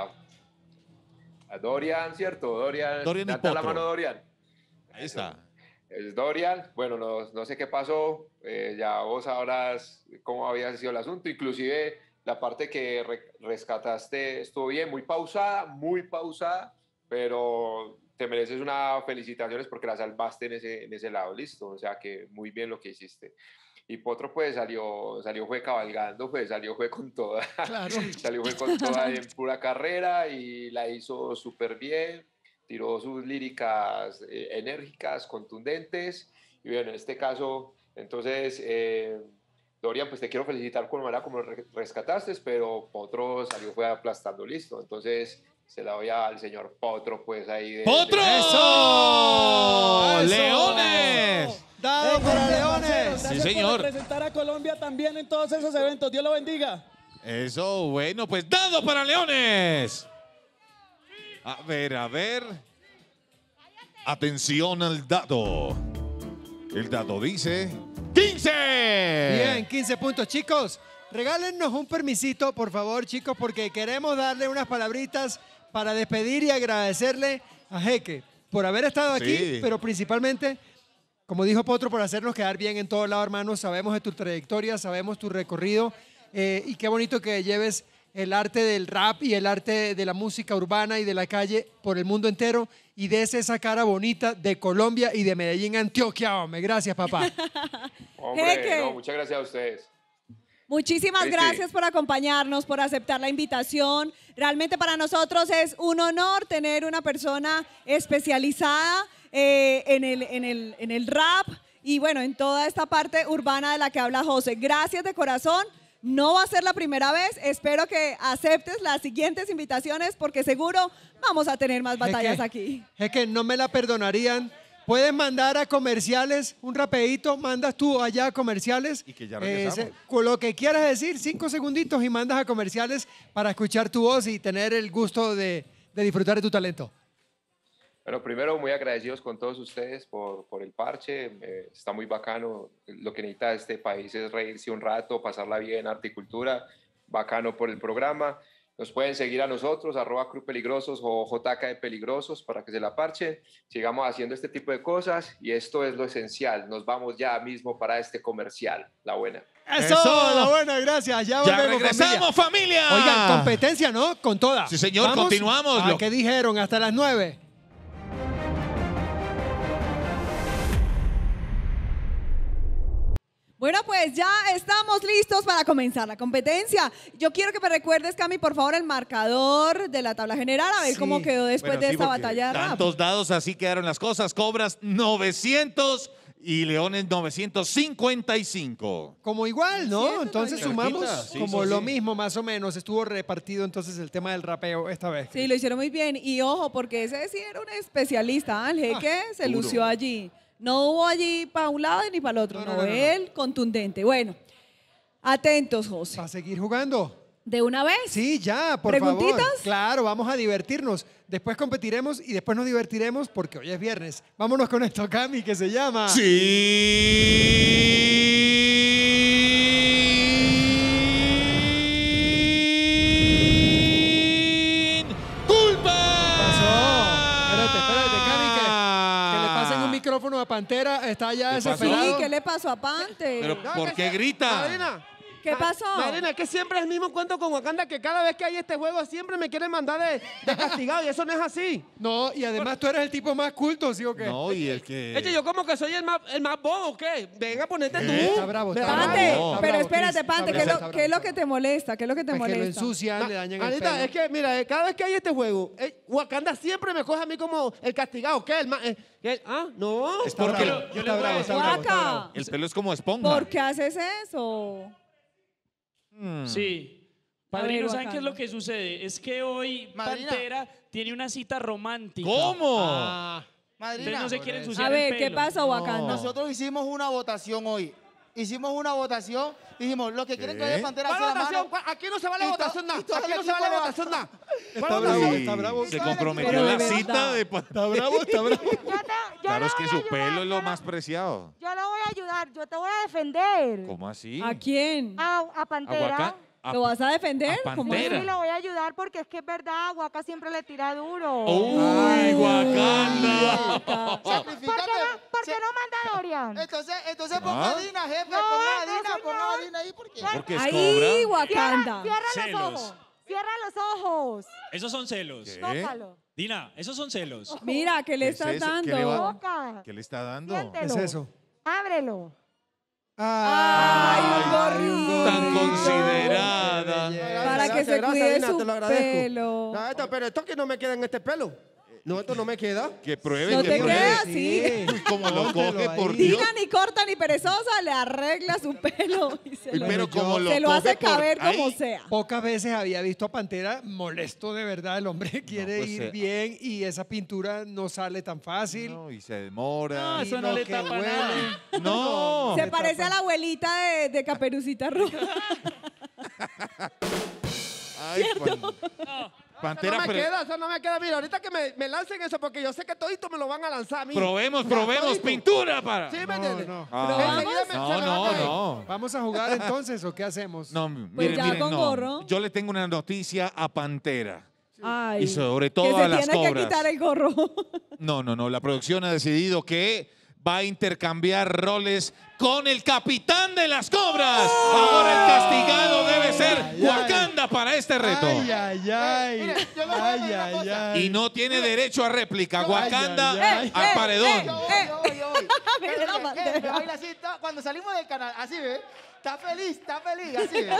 a Dorian, ¿cierto? Dorian. Dorian y levanta la Potro. mano, Dorian. Ahí está. Es Dorian. Bueno, no, no sé qué pasó. eh, ya vos sabrás cómo había sido el asunto. Inclusive la parte que re- rescataste estuvo bien, muy pausada, muy pausada, pero te mereces unas felicitaciones porque la salvaste en ese, en ese lado, listo. O sea que muy bien lo que hiciste. Y Potro pues salió, salió fue cabalgando, pues salió fue con toda. Claro. Salió fue con toda en pura carrera y la hizo súper bien. Tiró sus líricas eh, enérgicas, contundentes. Y bueno, en este caso, entonces, eh, Dorian, pues te quiero felicitar por la manera como lo re- rescataste, pero Potro salió fue aplastando, listo. Entonces, se la doy al señor Potro, pues ahí. De, ¡Potro! de- ¡Eso! ¡Eso! ¡Leones! ¡Dado para Leones! Sí, señor. Por representar a Colombia también en todos esos eventos. Dios lo bendiga. Eso, bueno, pues dado para Leones. A ver, a ver. Atención al dado. El dado dice quince. Bien, quince puntos. Chicos, regálennos un permisito, por favor, chicos, porque queremos darle unas palabritas para despedir y agradecerle a Jeque por haber estado aquí, Sí. pero principalmente, como dijo Potro, por hacernos quedar bien en todos lados, hermanos. Sabemos de tu trayectoria, sabemos tu recorrido eh, y qué bonito que lleves el arte del rap y el arte de la música urbana y de la calle por el mundo entero y des esa cara bonita de Colombia y de Medellín, Antioquia. Hombre. Gracias, papá. Hombre, Jeque. no, muchas gracias a ustedes. Muchísimas Sí, sí. gracias por acompañarnos, por aceptar la invitación. Realmente para nosotros es un honor tener una persona especializada eh, en, el, en, el, en el rap y bueno, en toda esta parte urbana de la que habla José. Gracias de corazón. No va a ser la primera vez. Espero que aceptes las siguientes invitaciones porque seguro vamos a tener más batallas Jeque, aquí. Jeque, no me la perdonarían. Puedes mandar a comerciales, un rapeíto, mandas tú allá a comerciales. Y que ya Eh, regresamos. se- con lo que quieras decir, cinco segunditos y mandas a comerciales para escuchar tu voz y tener el gusto de, de disfrutar de tu talento. Bueno, primero muy agradecidos con todos ustedes por, por el parche. Eh, está muy bacano. Lo que necesita este país es reírse un rato, pasarla bien, arte y cultura. Bacano por el programa. Nos pueden seguir a nosotros, arroba Cruz Peligrosos o J K de Peligrosos para que se la parchen. Sigamos haciendo este tipo de cosas y esto es lo esencial. Nos vamos ya mismo para este comercial. La buena. ¡Eso! ¡Eso! La buena, gracias. Ya, Ya volvemos, regresamos, familia. Oigan, competencia, ¿no? Con toda. Sí, señor, continuamos. ¿A Lo- qué dijeron? Hasta las nueve. Bueno, pues ya estamos listos para comenzar la competencia. Yo quiero que me recuerdes, Cami, por favor, el marcador de la tabla general, a ver Sí. cómo quedó después Bueno, de sí, esta porque batalla de rap. tantos dados, así quedaron las cosas. Cobras novecientos y Leones novecientos cincuenta y cinco. Como igual, ¿no? Cierto, Entonces cerquita, sumamos sí, como sí, lo sí. mismo, más o menos. Estuvo repartido entonces el tema del rapeo esta vez. Sí, lo hicieron muy bien. Y ojo, porque ese sí era un especialista, ¿ah? El Jeque se duro. lució allí. No hubo allí para un lado ni para el otro. No, No, no, no, no, no. él contundente. Bueno, atentos, José. ¿Para seguir jugando? ¿De una vez? Sí, ya, por favor. ¿Preguntitas? Claro, vamos a divertirnos. Después competiremos y después nos divertiremos porque hoy es viernes. Vámonos con esto, Cami, que se llama... ¡Sin culpa! pasó? Espérate, espérate, Cami, que, que le pasen un micrófono a Pantera. Está ya ¿Qué pasó? Sí, desesperado. ¿qué le pasó a Pante? Pero, ¿por qué grita? Carolina, ¿Qué pasó? Marina, es que siempre es el mismo cuento con Wakanda, que cada vez que hay este juego siempre me quieren mandar de, de castigado y eso no es así. No, y además tú eres el tipo más culto, ¿sí o qué? No, y el que... Eche, yo como que soy el más, el más bobo, ¿o qué? Venga, ponete tú. ¿Eh? Está bravo, está Venga, bravo. Pante, No. Está pero bravo, espérate, Chris, Pante, está ¿qué es, bravo, lo, está qué es lo bravo. que te molesta? ¿Qué es lo que te Pues que lo molesta? ensucian, le dañan el Anita, pelo. es que, mira, eh, cada vez que hay este juego, eh, Wakanda siempre me coge a mí como el castigado. ¿Qué? El ma- eh, ¿qué? Ah, no. Es porque Yo le Está voy a bravo, decir- está bravo, está bravo. Guaca, el pelo es como esponja. ¿por qué haces eso? Mm. Sí. A Padrino, ver, ¿saben qué es Wakanda. lo que sucede? Es que hoy Madrina. Pantera tiene una cita romántica. ¿Cómo? Ah, Ustedes Madrina, no se quieren ensuciar A ver, el ¿qué pelo. pasa, Wakanda? nosotros hicimos una votación hoy. Hicimos una votación. Dijimos, los que quieren que ¿Qué? de Pantera ¿Cuál hacia la votación? mano. ¿Cuál- Aquí no se vale Y to- votación nada. y todo Aquí el no se vale equipo le va- votación nada. Está Uy, bravo, está bravo. se comprometió Pero de la verdad. cita de... pa- Está bravo, está bravo. Yo te, yo Claro, le es que voy a su ayudar, pelo es yo lo le- más preciado. Yo le voy a ayudar, yo te voy a defender. ¿Cómo así? ¿A quién? A, a Pantera. Aguacá- a- ¿Lo vas a defender? a ¿Cómo Pantera. Sí, lo voy a ayudar porque es que es verdad, Aguaca siempre le tira duro. ¡Uy, Wakanda! Guaca. ¿Por qué no, por qué Se- no manda a Dorian? Entonces, entonces ponga ¿Ah? a Dina, jefe. No, ponga a no, Dina, señor. ponga a Dina ahí porque. Porque es Ahí, cobra. Wakanda. Cierra, cierra los Celos. ojos. Cierra los ojos. Esos son celos. ¿Qué? Tócalo. Dina, esos son celos. Mira, ¿qué le ¿Qué es estás eso? ¿Qué le va- dando? Toca. ¿Qué le está dando? Siéntelo. ¿Qué es eso? Ábrelo. Ay, un Ay, gorrito. tan considerada. Para que Gracias, se gracias, cuide Dina, su te lo agradezco. pelo. Ah, esto- pero esto que no me queda en este pelo. No, esto no me queda. Que pruebe, No que te pruebe. queda así. Como lo Póntelo coge, ahí. por Dios. Dina ni corta ni perezosa, le arregla su pelo y se lo, Pero como lo se lo coge hace por caber como ahí. sea. Pocas veces había visto a Pantera molesto de verdad. El hombre quiere pues, ir eh, bien y esa pintura no sale tan fácil. No, y se demora. No, Y eso no lo le que tapa huele. nada. No. Se parece a la abuelita de, de Caperucita Roja. Ay, pan- Pantera, Eso no me pero- queda, eso no me queda. Mira, ahorita que me, me lancen eso, porque yo sé que todito me lo van a lanzar a mí. probemos, Ya, probemos todito. pintura para. ¿Sí me No, entiendes? no. Ah. Enseguida me- No, se me va a no, caer. no. ¿Vamos a jugar entonces o qué hacemos? No, Pues miren, ya miren, con no. gorro. Yo le tengo una noticia a Pantera. Ay, Y sobre que todo se a las tiene que cobras. quitar el gorro. No, no, no. La producción ha decidido que va a intercambiar roles con el capitán de las cobras. Ahora el castigado debe ser Ay, ay. Wakanda para este reto. Ay, ay, ay. Mire, yo le voy a Ay, decir una ay, cosa. ay. Y no tiene derecho a réplica. Ay, Wakanda ay, ay. al paredón. Yo voy, yo voy, yo voy. Mira Pero, la eh, bandera. eh, baila así, está- cuando salimos del canal, así ve. Está feliz, está feliz, así ve.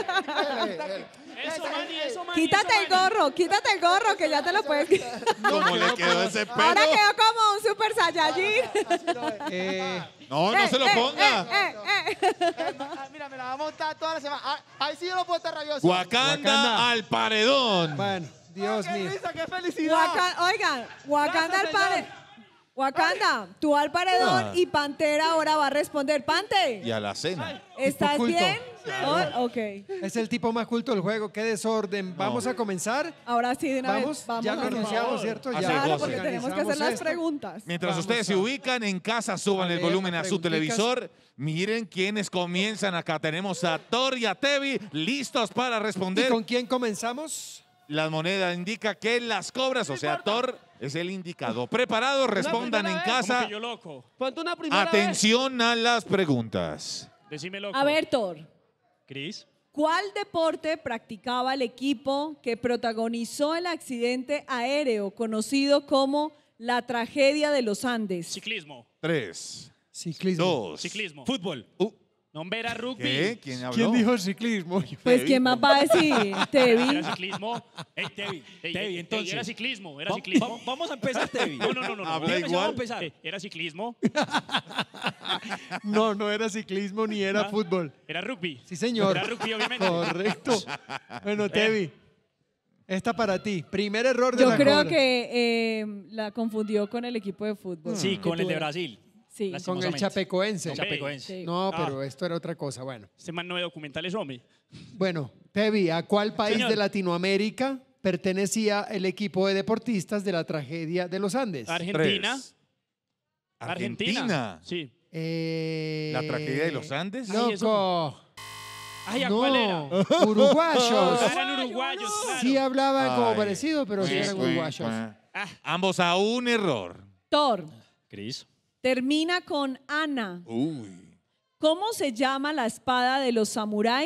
Eso, Manny, eso, Manny. Quítate eso, el Manny. gorro, quítate el gorro que ya te lo puedes quitar. ¿Cómo le quedó ese pelo? Ahora quedó como un super saiyajin. Eh, No, no Eh, se lo eh, ponga. eh, eh, eh. Eh, ma- ah, Mira, me la va a montar toda la semana. Ah, ahí sí yo no puedo estar rabioso. Wakanda, Wakanda. al paredón. bueno, Dios ¡Qué mío. risa, qué felicidad! Waka- oigan, Wakanda al Gracias, paredón. Wakanda, tú al paredón Ah. y Pantera ahora va a responder. Pante, Y a la cena. ¿estás culto. bien? Oh, ok. Es el tipo más culto del juego. Qué desorden. Vamos a comenzar. Ahora sí, de una Vamos, vez. Vamos ya a lo hacer- anunciamos, ¿cierto? Hace Ya Claro, goce. porque tenemos que hacer organizamos las esto. preguntas. Mientras Vamos ustedes se a- ubican en casa, suban a el leer volumen las a su preguntitas. televisor. Miren quiénes comienzan acá. Tenemos a Thor y a Tevi listos para ¿Y responder. con quién comenzamos? La moneda indica que las cobras, o sea, Thor es el indicado. Preparados, respondan en primera vez. ¿Cómo casa. que yo loco? Ponte una primera vez. Atención a las preguntas. Decime loco. A ver, Thor, Cris. ¿cuál deporte practicaba el equipo que protagonizó el accidente aéreo conocido como la tragedia de los Andes? Ciclismo. Tres, Ciclismo. dos. Ciclismo. Fútbol. Uh, No era rugby. ¿Qué? ¿Quién habló? ¿Quién dijo ciclismo? Pues, ¿quién más va a decir? Tevi. Era ciclismo. Ey, Tevi. Ey, Tevi, ey, entonces. Era ciclismo. Era Va- ciclismo. va- vamos a empezar, Tevi. No, no, no, no. no. Habla Dígame si igual. vamos a empezar. Eh, Era ciclismo. No, no era ciclismo ni era Ah. fútbol. Era rugby. Sí, señor. Era rugby, obviamente. Correcto. Bueno, Tevi, esta para ti. Primer error de Yo la creo cobra. que eh, la confundió con el equipo de fútbol. Sí, que con el de tuve. Brasil. Sí. Con el lastimosamente. chapecoense. Hombre. Chapecoense. Sí. No, Ah. pero esto era otra cosa. Bueno, Este man no ve documentales, hombre. bueno, Tevi, ¿a cuál país Señor. de Latinoamérica pertenecía el equipo de deportistas de la tragedia de los Andes? Argentina. Tres. Argentina. Sí. Eh, ¿La tragedia de los Andes? Ay, eso- Loco. Ay, ¿a No, cuál era? uruguayos. Ah, eran uruguayos, claro. Sí hablaban como Ay. parecido, pero sí Cue, eran cue, uruguayos. cue. Ambos a un error. Thor, Cris. termina con Ana. Uy. ¿Cómo se llama la espada de los samuráis?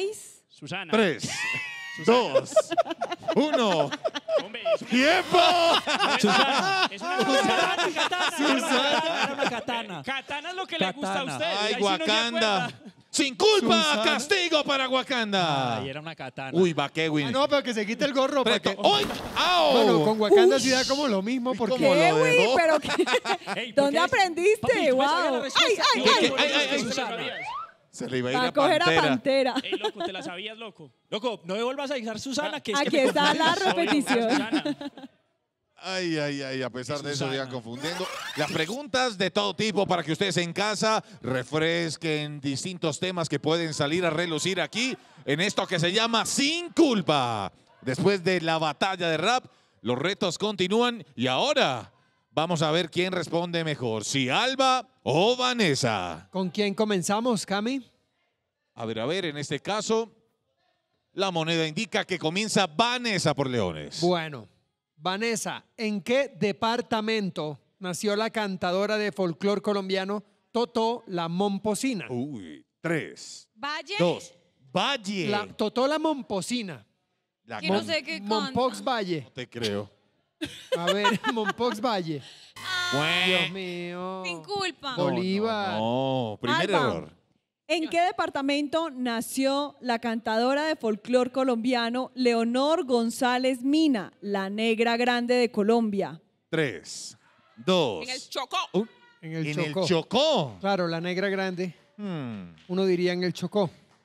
Susana. Tres, dos, uno. ¡Tiempo! Susana. Es una Susana. katana. Susana. Era una katana. Katana es lo que le gusta a Katana. usted. ¡Ay, ahí sí no se Wakanda! acuerda. ¡Sin culpa! Susana. ¡Castigo para Wakanda! Ay, era una katana. Uy, va, Kevin. Ah, no, pero que se quite el gorro. Preto- Porque... ¡Ay! ¡Au! Bueno, con Wakanda Ush. sí da como lo mismo. Porque... ¿Cómo lo ¿Qué, dejó? güey? ¿Pero qué? Ey, ¿por ¿Dónde qué? aprendiste? Papi, ¿tú me sabías la ¡Wow! ¡Ay, respuesta? ay, ¿Qué, ay! qué? Ay, ay, ay. Susana. Se le iba a ir Va a la coger a pantera. Pantera. Ey, loco, te la sabías, loco. Loco, no me vuelvas a avisar Susana, que es Aquí que me está la confundes. Obvio, repetición. Susana. Ay, ay, ay, a pesar de eso, Susana. ya confundiendo. Las preguntas de todo tipo para que ustedes en casa refresquen distintos temas que pueden salir a relucir aquí en esto que se llama Sin Culpa. Después de la batalla de rap, los retos continúan y ahora vamos a ver quién responde mejor, si Alba o Vanessa. ¿Con quién comenzamos, Cami? A ver, a ver, en este caso, la moneda indica que comienza Vanessa por Leones. Bueno, Vanessa, ¿en qué departamento nació la cantadora de folclore colombiano Totó la Momposina? Uy, tres, Valle. dos, Valle. La, Totó la Momposina. La Que no con- sé qué Mompox canta. Valle. No te creo. A ver, Mompox Valle. Dios Bueno. mío. Sin culpa. No. Bolívar. No, primer Alba. error. ¿En qué departamento nació la cantadora de folclore colombiano Leonor González Mina, la negra grande de Colombia? Tres, dos. En el Chocó. un- En el en Chocó. el Chocó. Claro, la negra grande. Hmm. Uno diría en el Chocó.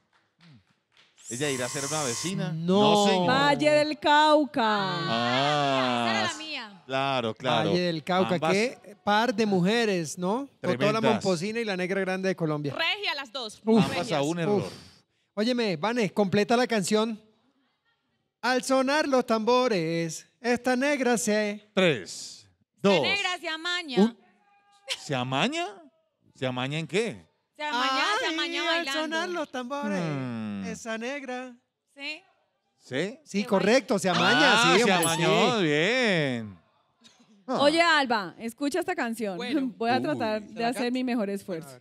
¿Ella irá a ser una vecina? No. señor. Valle del Cauca. Ah, Esa era la mía. claro, claro. Valle del Cauca. Ambas Qué par de mujeres, ¿no? Totó la Tremendas. Momposina y la negra grande de Colombia. Regia las dos. Uf. ambas regias. a un error. Uf. Óyeme, Vane, completa la canción. Al sonar los tambores, esta negra se... Tres, La dos. negra se amaña. un- ¿Se amaña? ¿Se amaña en qué? Se amaña, se Ay, amaña al bailando. sonar los tambores, Hmm. esa negra... ¿Sí? ¿Sí? Sí, correcto, se amaña, Ah, sí, se hombre, amañó, sí. bien. Ah. Oye, Alba, escucha esta canción. Bueno. Voy a Uy. tratar ¿Se de la hacer canto? mi mejor esfuerzo.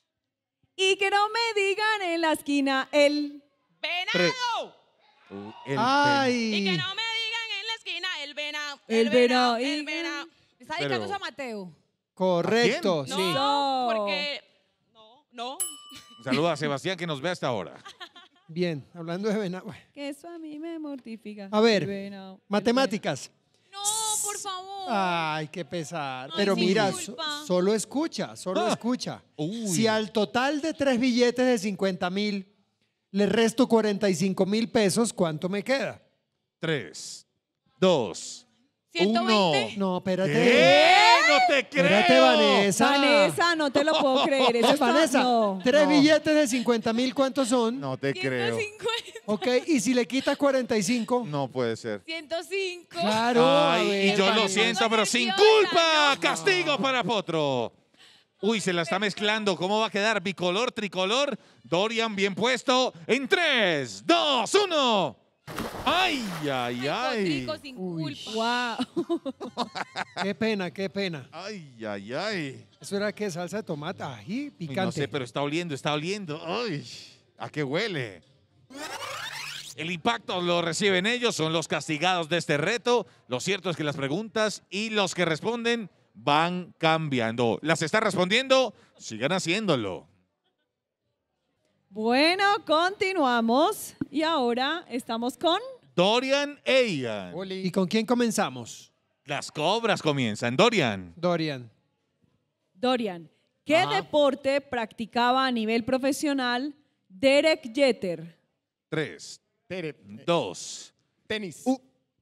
Y que no me digan en la esquina el... ¡Venado! Uh, el Ay. Y que no me digan en la esquina el venado. El venado, El y- venado. Está Pero- dedicando eso a Mateo. Correcto, ¿A sí. quién? No, Sí. porque... No, no. pene. Saluda a Sebastián que nos ve hasta ahora. Bien, hablando de venado. bueno. Que eso a mí me mortifica. A ver, El venado, el matemáticas. No, por favor. Ay, qué pesar. Ay, Pero sin mira, so- culpa. solo escucha, solo Ah. escucha. Uy. Si al total de tres billetes de cincuenta mil le resto cuarenta y cinco mil pesos, ¿cuánto me queda? Tres, dos, ciento uno. veinte. No, espérate. ¿Qué? No te creo. Espérate, Vanessa. Vanessa, no te lo puedo creer. Eso está- Vanessa, no. tres No. billetes de cincuenta mil, ¿cuántos son? No te creo. ciento cincuenta. Ok, y si le quitas cuarenta y cinco. No puede ser. ciento cinco. Claro. a Ay, ver, y yo lo Vanessa. siento, pero sin nerviosa, culpa. no. Castigo para Potro. Uy, se la está mezclando. ¿Cómo va a quedar? Bicolor, tricolor. Dorian bien puesto. En tres, dos, uno. Ay, ay, ay. Potrico sin Uy. culpa. Wow. Qué pena, qué pena. Ay, ay, ay. Eso era que salsa de tomate, ají, Uy, picante. no sé, pero está oliendo, está oliendo. Ay, ¿a qué huele? El impacto lo reciben ellos, son los castigados de este reto. Lo cierto es que las preguntas y los que responden van cambiando. ¿Las está respondiendo? Sigan haciéndolo. Bueno, continuamos. Y ahora estamos con... Dorian e Ian. ¿Y con quién comenzamos? Las cobras comienzan. Dorian. Dorian. Dorian. ¿Qué Ajá. deporte practicaba a nivel profesional Derek Jeter? Tres, Tere, dos, tenis. Uh.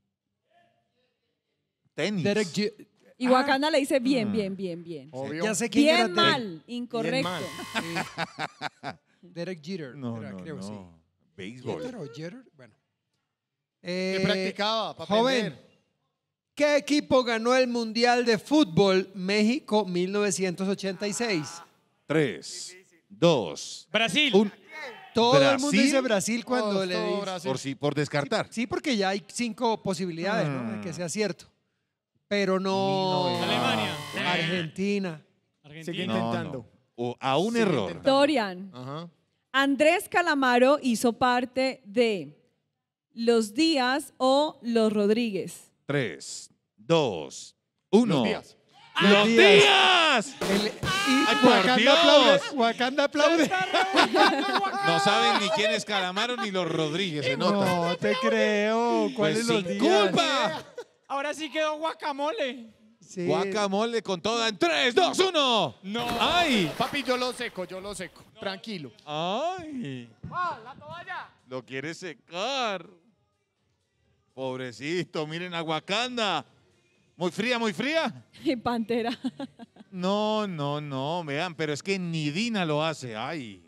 tenis. Derek G- Y Wakanda le dice bien, Mm. bien, bien, bien. Obvio. Ya sé quién era Bien Derek. mal, incorrecto. mal. Derek Jeter. No, era, no, creo, no. sí. Béisbol. ¿Jeter o Jeter? Bueno. ¿Qué Eh, practicaba para joven, aprender? ¿qué equipo ganó el Mundial de Fútbol México mil novecientos ochenta y seis? Tres, dos, Brasil. un. Todo el mundo ¿Brasil? dice Brasil cuando Todos, le todo dice. Brasil. Por, si, por descartar. Sí, porque ya hay cinco posibilidades, ¿no? De que Mm. sea cierto. Pero no. Mil novecientos- Alemania. Argentina. Sigue Argentina. No, intentando. no. O a un Sigue error. intentando. Dorian. Ajá. Andrés Calamaro hizo parte de Los Díaz o Los Rodríguez. Tres, dos, uno. Los Díaz. ¡Los Díaz! El- y ¡Ay, por Wakanda Dios! aplaude. Wakanda aplaude. No saben ni quién es Calamaro ni los Rodríguez, se nota. No te creo. ¿Cuál Pues es los sin días? culpa. Ahora sí quedó guacamole. Sí. Guacamole con toda en tres, dos, uno. No. ¡Ay! Papi, yo lo seco, yo lo seco. Tranquilo. ¡Ay! la toalla. Lo quiere secar. Pobrecito, miren a Wakanda. Muy fría, muy fría. Pantera. No, no, no, vean, pero es que ni Dina lo hace. ¡Ay!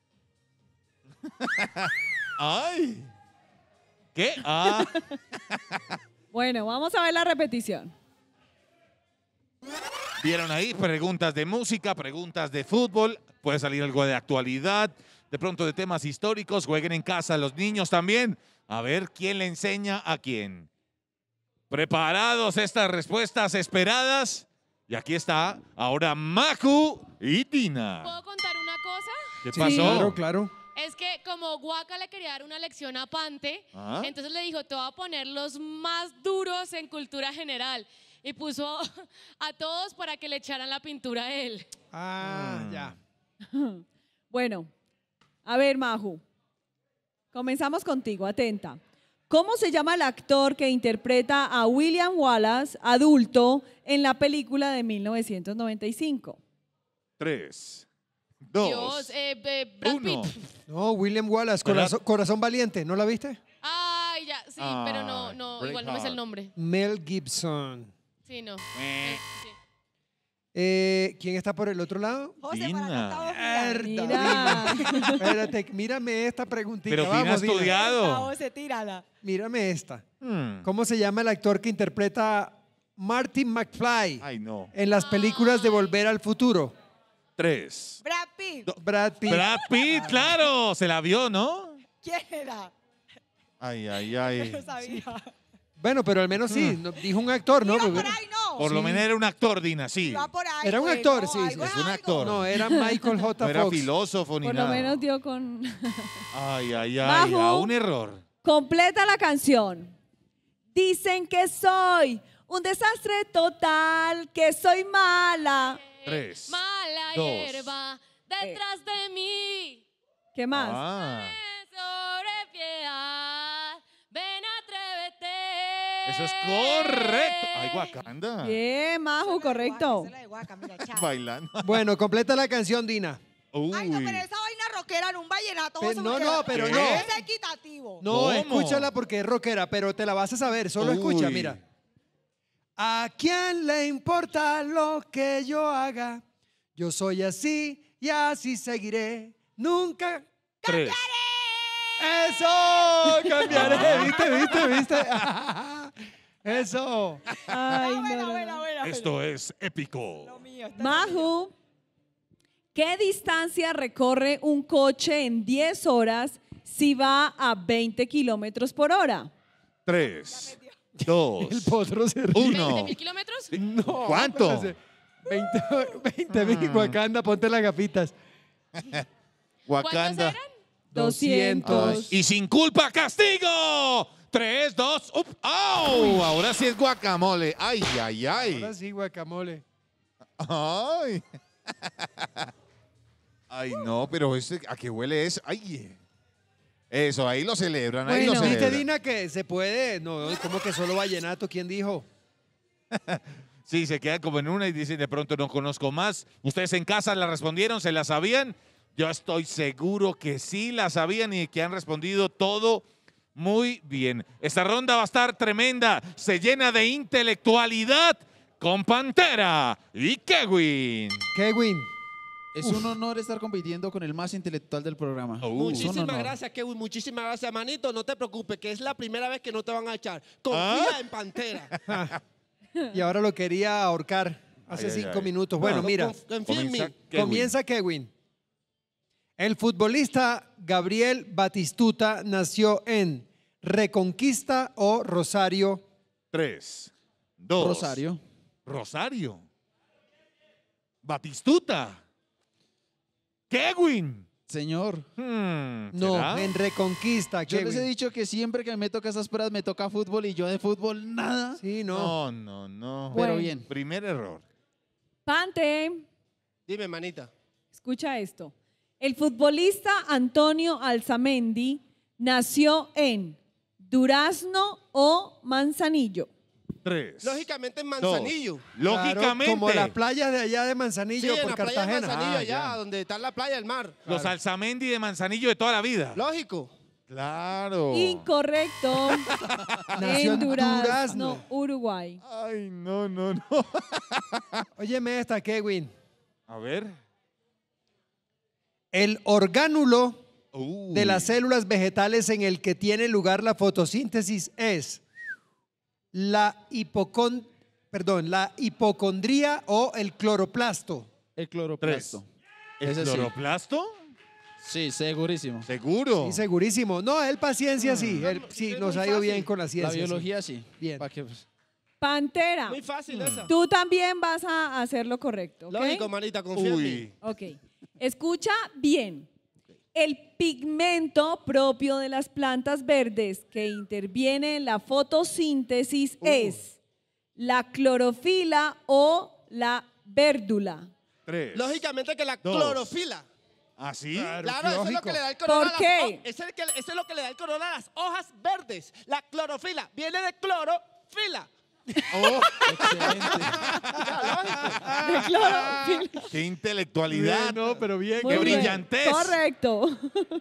¡Ay! ¿Qué? Ah. Bueno, vamos a ver la repetición. Vieron ahí preguntas de música, preguntas de fútbol, puede salir algo de actualidad, de pronto de temas históricos, jueguen en casa los niños también, a ver quién le enseña a quién. ¿Preparados estas respuestas esperadas? Y aquí está ahora Maju y Dina. ¿Puedo contar una cosa? ¿Qué Sí, pasó? claro, claro. Es que como Guaca le quería dar una lección a Pante, Ah. entonces le dijo, te voy a poner los más duros en cultura general. Y puso a todos para que le echaran la pintura a él. Ah, ya. Bueno, a ver, Maju. Comenzamos contigo, atenta. ¿Cómo se llama el actor que interpreta a William Wallace, adulto, en la película de mil novecientos noventa y cinco? Tres, dos, Dios, eh, eh, Brad uno. Pitt. No, William Wallace, ¿Verdad? corazón, corazón valiente, ¿no la viste? Ay, ya, sí, Ah, pero no, no, igual no me sé el Braveheart. nombre. Mel Gibson. Sí, no. Eh. Eh, sí. Eh, ¿Quién está por el otro lado? Dina. Mierda, Mira. Dina. Espérate, mírame esta preguntita. Pero Dina ha Vamos, Dina. estudiado. tírala. Mírame esta. Hmm. ¿Cómo se llama el actor que interpreta a Martin McFly Ay, no. en las películas de Volver al Futuro? Tres. Brad Pitt. Brad Pitt. Brad Pitt, claro. Se la vio, ¿no? ¿Quién era? Ay, ay, ay. sabía. Bueno, pero al menos sí, no- dijo un actor, ¿no? Iba Porque- por ahí, no. Por lo Sí. menos era un actor, Dina, sí. Iba por ahí. Era un bueno, actor, sí, sí. algo Es es un algo. actor. No, era Michael J. No era Fox. filósofo ni Por lo nada. menos dio con... Ay, ay, ay. Maju. A un error. Completa la canción. Dicen que soy un desastre total, que soy mala. Tres. Mala dos. hierba detrás de mí. ¿Qué más? Ah, Sobre piedad, ven atrévete. eso es correcto. Ay, Wakanda. Bien, Maju, correcto. Esa es la de Guaca, mira, chao. Bailando. Bueno, completa la canción, Dina. Uy. Ay, no, pero esa vaina rockera en un vallenato. Pe- eso no, me no, queda- pero es no. equitativo. No, ¿Cómo? escúchala porque es rockera, pero te la vas a saber. Solo escucha, Uy. mira. ¿A quién le importa lo que yo haga? Yo soy así y así seguiré. Nunca. Tres. ¡Eso! Cambiaré. ¿Viste, viste, viste? Eso. Ay, no, buena, no, buena, no. buena. Esto es épico. Lo mío está Maju, ¿qué distancia recorre un coche en diez horas si va a veinte kilómetros por hora? Tres. Dos. El potro se ríe. ¿veinte Uno. mil kilómetros? No, ¿Cuánto? espérese. veinte mil, Wakanda, ponte las gafitas. ¿Cuántos Wakanda. eran? doscientos. Y sin culpa, castigo. Tres, dos, up. ¡Au! Ahora sí es guacamole. Ay, ay, ay. Ahora sí, guacamole. Ay. Ay, no, pero ese, ¿a qué huele eso? Ay. Eso, ahí lo celebran, ahí Bueno. lo ¿Viste, celebran. Dina, que se puede? No, ¿cómo que solo vallenato? ¿Quién dijo? Sí, se quedan como en una y dicen de pronto no conozco más. ¿Ustedes en casa la respondieron? ¿Se la sabían? Yo estoy seguro que sí la sabían y que han respondido todo muy bien. Esta ronda va a estar tremenda. Se llena de intelectualidad con Pantera y Kevin. Kevin. Es un honor estar compitiendo con el más intelectual del programa. Es un Muchísimas honor. gracias, Kevin. Muchísimas gracias, manito. No te preocupes, que es la primera vez que no te van a echar. Confía ¿Ah? en Pantera. Y ahora lo quería ahorcar hace Ay, ay, cinco ay. minutos. Bueno, No, mira, conf- confía en mí. Comienza Kevin. comienza Kevin. El futbolista Gabriel Batistuta nació en Reconquista o Rosario. Tres, dos. Rosario. Rosario. Batistuta. Kevin. Señor. Hmm, No, ¿será? en Reconquista. Yo les he Kevin. dicho que siempre que me toca esas pruebas me toca fútbol y yo de fútbol nada. Sí, no. No, no, no. Pero Bueno. bien. Primer error. Pante, Dime, manita. escucha esto. El futbolista Antonio Alzamendi nació en Durazno o Manzanillo. Tres. Lógicamente en dos. Manzanillo. Lógicamente. Claro, como las playas de allá de Manzanillo Sí, en por la playa de Cartagena. Manzanillo, Ah, allá, ya. donde está la playa del mar. Los Alzamendi de Manzanillo de toda la vida. Lógico. Claro. Incorrecto. Nació en en Durazno, Durazno. Uruguay. Ay, no, no, no. Óyeme esta, Kevin. A ver. El orgánulo Uy. de las células vegetales en el que tiene lugar la fotosíntesis es la, hipocon- perdón, la hipocondría o el cloroplasto. El cloroplasto. ¿El Ese sí. cloroplasto? Sí, segurísimo. Seguro. Sí, segurísimo. No, él paciencia sí. Él sí, Es nos muy ha ido fácil. bien con la ciencia. La sí. biología sí. Bien. Pa' que, pues, Pantera, Muy fácil esa. tú también vas a hacer lo correcto, ¿ok? Lógico, manita, confía en mí. Uy. Ok. Escucha bien. El pigmento propio de las plantas verdes que interviene en la fotosíntesis es la clorofila o la vérdula. Tres. Lógicamente que la Dos. clorofila. ¿Ah, sí? Claro, Claro, eso es lo lógico. que le da el color ¿Por a las qué? ho- ese es, el que- ese es lo que le da el color a las hojas verdes. La clorofila viene de clorofila. Oh, excelente. De clorofila. qué intelectualidad. Bien, no, pero bien. Muy Qué bien. brillantez. Correcto.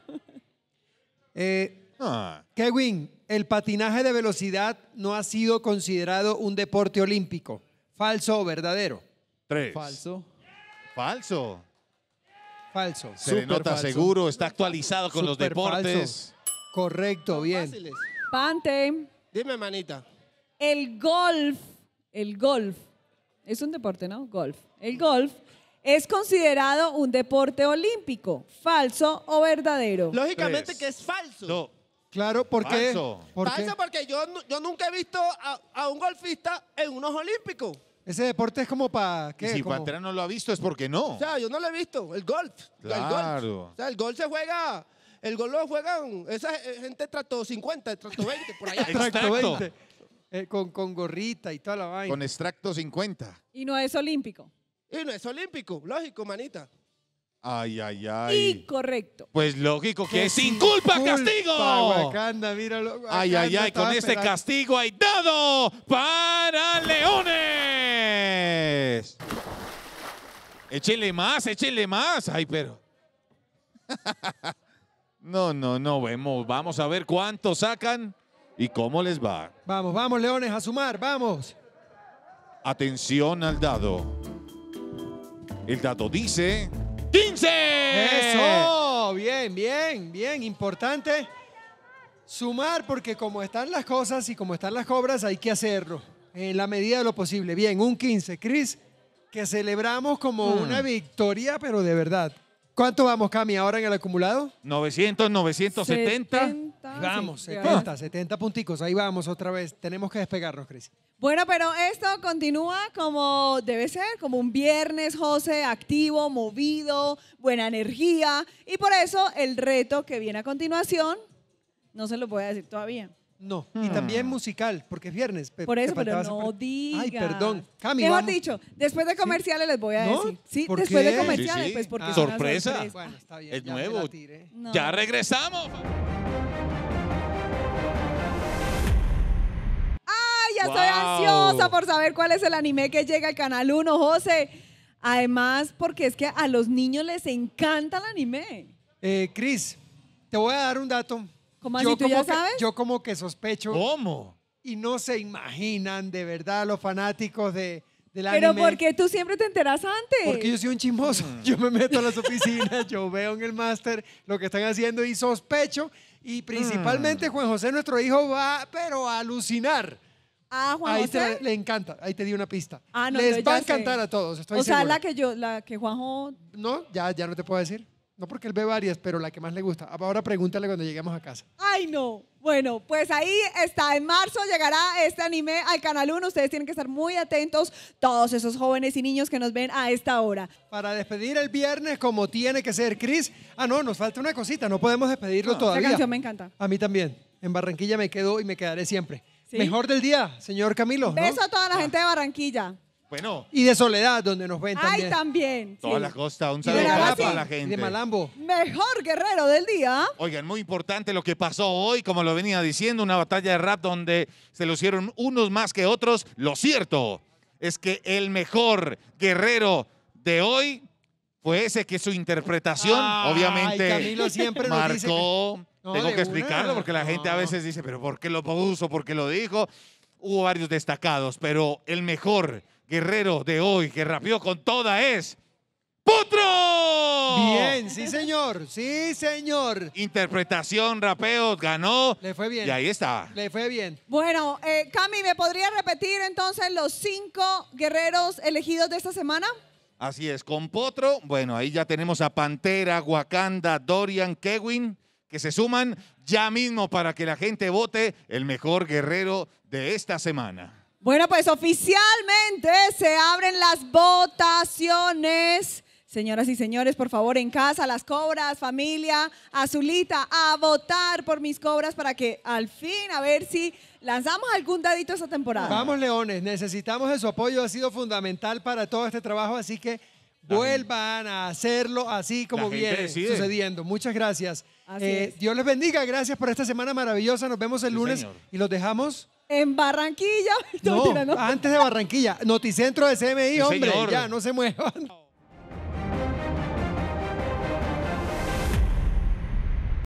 Eh, Ah, Kevin, el patinaje de velocidad no ha sido considerado un deporte olímpico. ¿Falso o verdadero? tres. Falso. Falso. Falso. Se le Súper nota falso. seguro, está actualizado con los Súper deportes. Correcto, bien. Fáciles. Pante. Dime, manita. El golf, el golf, es un deporte, ¿no? Golf. El golf es considerado un deporte olímpico. ¿Falso o verdadero? Lógicamente Tres. que es falso. No. Claro, ¿por qué? Falso. ¿Por qué? Falso porque yo, nu- yo nunca he visto a, a un golfista en unos olímpicos. Ese deporte es como para Y qué? si Como- Pantera no lo ha visto es porque no. O sea, yo no lo he visto. El golf. El golf. Claro. O sea, el golf se juega. El golf lo juegan esa gente trato cincuenta, trato veinte, por allá. Tracto Exacto. veinte. Eh, con, con gorrita y toda la vaina. Con extracto cincuenta. Y no es olímpico. Y no es olímpico, lógico, manita. Ay, ay, ay. Incorrecto. Pues lógico que Que es sin culpa, culpa, castigo. Wakanda, míralo. Ay, ay, Wakanda ay, con estaba este esperando. castigo hay dado para Leones. Échenle más, échenle más. Ay, pero. No, no, no vemos. Vamos a ver cuánto sacan y cómo les va. Vamos, vamos, Leones, a sumar, vamos. Atención al dado. El dado dice quince. Eso, bien, bien, bien, importante. Sumar porque como están las cosas y como están las cobras hay que hacerlo en la medida de lo posible. Bien, un quince. Cris, que celebramos como Mm. una victoria, pero de verdad. ¿Cuánto vamos, Cami, ahora en el acumulado? novecientos, novecientos setenta. setenta, Ahí vamos, sí, setenta, setenta punticos. Ahí vamos otra vez. Tenemos que despegarnos, Cris. Bueno, pero esto continúa como debe ser, como un viernes, José, activo, movido, buena energía. Y por eso el reto que viene a continuación, no se lo voy a decir todavía. No, y también musical, porque es viernes. Pe- Por te eso, pero faltaba no esa- digas. Ay, perdón. Cami, Mejor vamos. dicho, después de comerciales les voy a ¿No? decir. Sí, ¿Por después qué? de comerciales, Sí, sí. pues porque Ah. es una Sorpresa. Bueno, está bien. Es ya me nuevo. la tiré. No. Ya regresamos. Ay, ya estoy Wow. ansiosa por saber cuál es el anime que llega al Canal uno, José. Además, porque es que a los niños les encanta el anime. Eh, Cris, te voy a dar un dato. ¿Cómo así? ¿Tú ya que, sabes? yo como que sospecho ¿Cómo? y no se imaginan de verdad los fanáticos de, del Pero anime. porque tú siempre te enteras antes. Porque yo soy un chismoso. Yo me meto a las oficinas, yo veo en el máster lo que están haciendo y sospecho. Y principalmente Juan José, nuestro hijo, va pero a alucinar. Ah, Juan Ahí José. te, le encanta, ahí te di una pista. Ah, no, Les yo va a ya sé. encantar a todos, estoy O sea, seguro. la que yo, la que Juanjo. No, ya, ya no te puedo decir. No porque él ve varias, pero la que más le gusta. Ahora pregúntale cuando lleguemos a casa. Ay, no. Bueno, pues ahí está. En marzo llegará este anime al Canal uno. Ustedes tienen que estar muy atentos, todos esos jóvenes y niños que nos ven a esta hora. Para despedir el viernes como tiene que ser, Cris. Ah, no, nos falta una cosita. No podemos despedirlo No, todavía. esa canción me encanta. A mí también. En Barranquilla me quedo y me quedaré siempre. ¿Sí? Mejor del día, señor Camilo, ¿no? Beso a toda la gente de Barranquilla. Bueno. Y de Soledad, donde nos ven también. Ay, también. Toda sí. la costa, un Y saludo de para Calapa, toda la y gente. de Malambo. Mejor guerrero del día. Oigan, muy importante lo que pasó hoy, como lo venía diciendo, una batalla de rap donde se lucieron unos más que otros. Lo cierto es que el mejor guerrero de hoy fue ese que su interpretación, Ay, obviamente, Camilo siempre nos dice marcó. que- No, Tengo de que explicarlo una. porque la gente a No. veces dice, pero ¿por qué lo puso? ¿Por qué lo dijo? Hubo varios destacados, pero el mejor guerrero de hoy que rapeó con toda es ¡Potro! Bien, sí señor, sí señor. Interpretación, rapeo, ganó. Le fue bien. Y ahí está. Le fue bien. Bueno, eh, Cami, ¿me podría repetir entonces los cinco guerreros elegidos de esta semana? Así es, con Potro, bueno, ahí ya tenemos a Pantera, Wakanda, Dorian, Kevin, que se suman ya mismo para que la gente vote el mejor guerrero de esta semana. Bueno, pues oficialmente se abren las votaciones. Señoras y señores, por favor, en casa, las cobras, familia, Azulita, a votar por mis cobras para que al fin, a ver si lanzamos algún dadito esta temporada. Vamos, Leones, necesitamos de su apoyo, ha sido fundamental para todo este trabajo, así que vuelvan a hacerlo así como La gente viene decide. sucediendo. Muchas gracias. Así Eh, es. Dios les bendiga, gracias por esta semana maravillosa, nos vemos el Sí, lunes señor. y los dejamos. En Barranquilla. No, mentira, no. antes de Barranquilla, Noticentro de C M I, Sí, hombre, señor. ya, no se muevan.